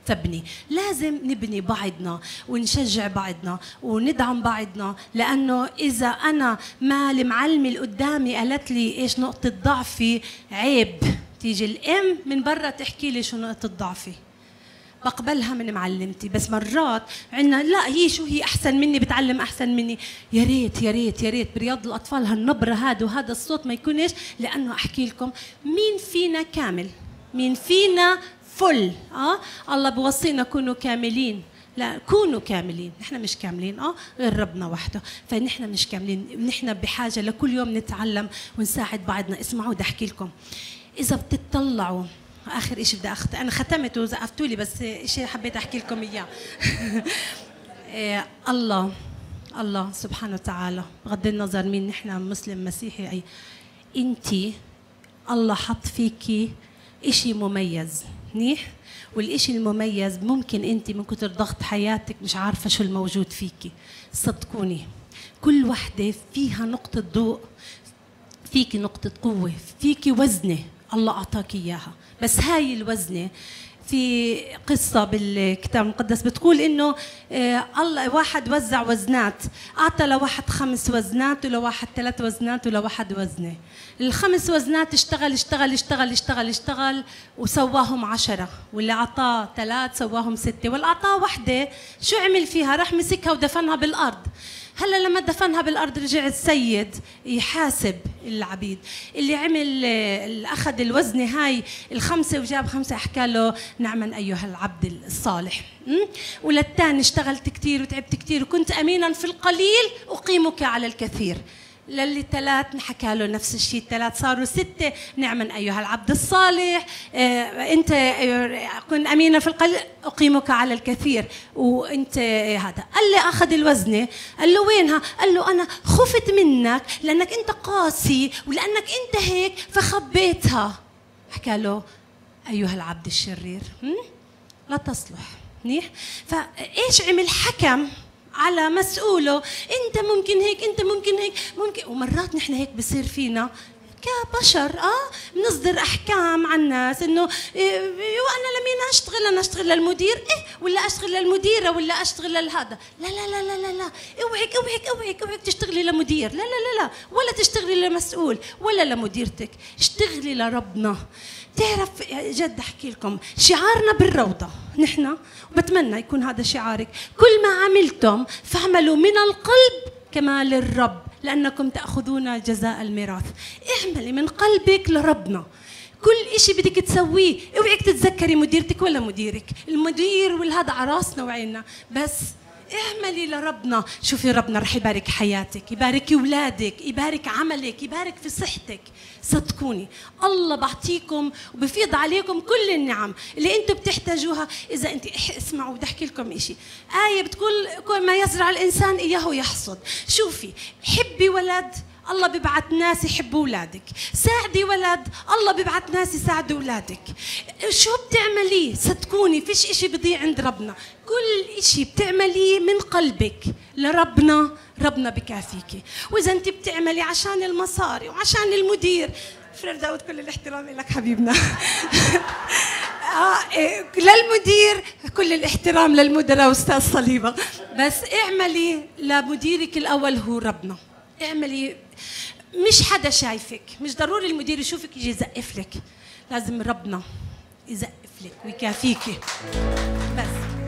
تبني. لازم نبني بعضنا ونشجع بعضنا وندعم بعضنا، لأنه إذا أنا ما المعلمة اللي قدامي قالت لي إيش نقطة ضعفي، عيب تيجي الأم من برا تحكي لي شو نقطة ضعفي، بقبلها من معلمتي. بس مرات عندنا لا، هي شو هي أحسن مني، بتعلم أحسن مني. يا ريت يا ريت يا ريت برياض الأطفال هالنبرة هذا وهذا الصوت ما يكونش، لأنه أحكي لكم مين فينا كامل، مين فينا فل. الله بوصينا كونوا كاملين، لا كونوا كاملين، نحن مش كاملين غير ربنا وحده، فنحن مش كاملين، نحن بحاجة لكل يوم نتعلم ونساعد بعضنا. اسمعوا بدي أحكي لكم، إذا بتطلعوا آخر إشي بدي أنا ختمت وزقفتوا لي، بس إشي حبيت أحكي لكم إياه. الله سبحانه وتعالى بغض النظر مين نحن، مسلم مسيحي أي، أنتي الله حط فيكي إشي مميز منيح، والإشي المميز ممكن أنت من كتر ضغط حياتك مش عارفة شو الموجود فيكي. صدقوني كل وحدة فيها نقطة ضوء، فيكي نقطة قوة، فيكي وزنة الله أعطاك إياها. بس هاي الوزنة، في قصة بالكتاب المقدس بتقول إنه الله واحد وزع وزنات، أعطى لواحد 5 وزنات ولواحد 3 وزنات ولواحد وزنة. ال5 وزنات اشتغل وسواهم 10، واللي أعطاه 3 سواهم 6، واللي أعطاه 1 شو عمل فيها؟ راح مسكها ودفنها بالأرض. هلا لما دفنها بالارض رجع السيد يحاسب العبيد اللي عمل، اللي اخذ الوزنه هاي ال5 وجاب 5، حكى له نعما ايها العبد الصالح. وللثاني اشتغلت كثير وتعبت كثير وكنت امينا في القليل اقيمك على الكثير. للي 3 حكى له نفس الشيء، 3 صاروا 6، نعما ايها العبد الصالح، انت كن امينا في القليل اقيمك على الكثير، وانت هذا. قال لي اخذ الوزنه، قال له وينها؟ قال له انا خفت منك لانك انت قاسي ولانك انت هيك فخبيتها. حكى له ايها العبد الشرير لا تصلح. منيح. فايش عمل؟ حكم على مسؤوله، انت ممكن هيك، انت ممكن هيك، ممكن. ومرات نحن هيك بصير فينا كبشر بنصدر احكام على الناس انه وانا لمين اشتغل؟ انا اشتغل للمدير ولا اشتغل للمديره ولا اشتغل لهذا؟ لا لا لا لا لا لا، اوعك تشتغلي لمدير، لا لا لا لا، ولا تشتغلي لمسؤول ولا لمديرتك، اشتغلي لربنا. تعرف جد احكي لكم شعارنا بالروضه نحن، وبتمنى يكون هذا شعارك، كل ما عملتم فاعملوا من القلب كما للرب لانكم تاخذون جزاء الميراث. اعملي من قلبك لربنا كل إشي بدك تسويه. اوعك تتذكري مديرتك ولا مديرك، المدير والهذا على راسنا وعيننا، بس اعملي لربنا. شوفي ربنا رح يبارك حياتك، يبارك اولادك، يبارك عملك، يبارك في صحتك. صدقوني الله بعطيكم وبفيض عليكم كل النعم اللي انتم بتحتاجوها. اذا انت اسمعوا بدي احكي لكم إشي، آية بتقول كل ما يزرع الانسان اياه يحصد. شوفي حبي ولد، الله بيبعت ناس يحبوا اولادك. ساعدي ولد، الله بيبعت ناس يساعدوا اولادك. شو بتعمليه؟ صدقوني فيش إشي بضيع عند ربنا، كل إشي بتعمليه من قلبك لربنا ربنا بكافيكي. واذا انت بتعملي عشان المصاري وعشان المدير، فرير داود كل الاحترام لك حبيبنا للمدير كل الاحترام للمدراء واستاذ صليبه، بس اعملي لمديرك الاول هو ربنا. اعملي، مش حدا شايفك، مش ضروري المدير يشوفك يجي يزقف لك، لازم ربنا يزقف لك ويكافيكي بس.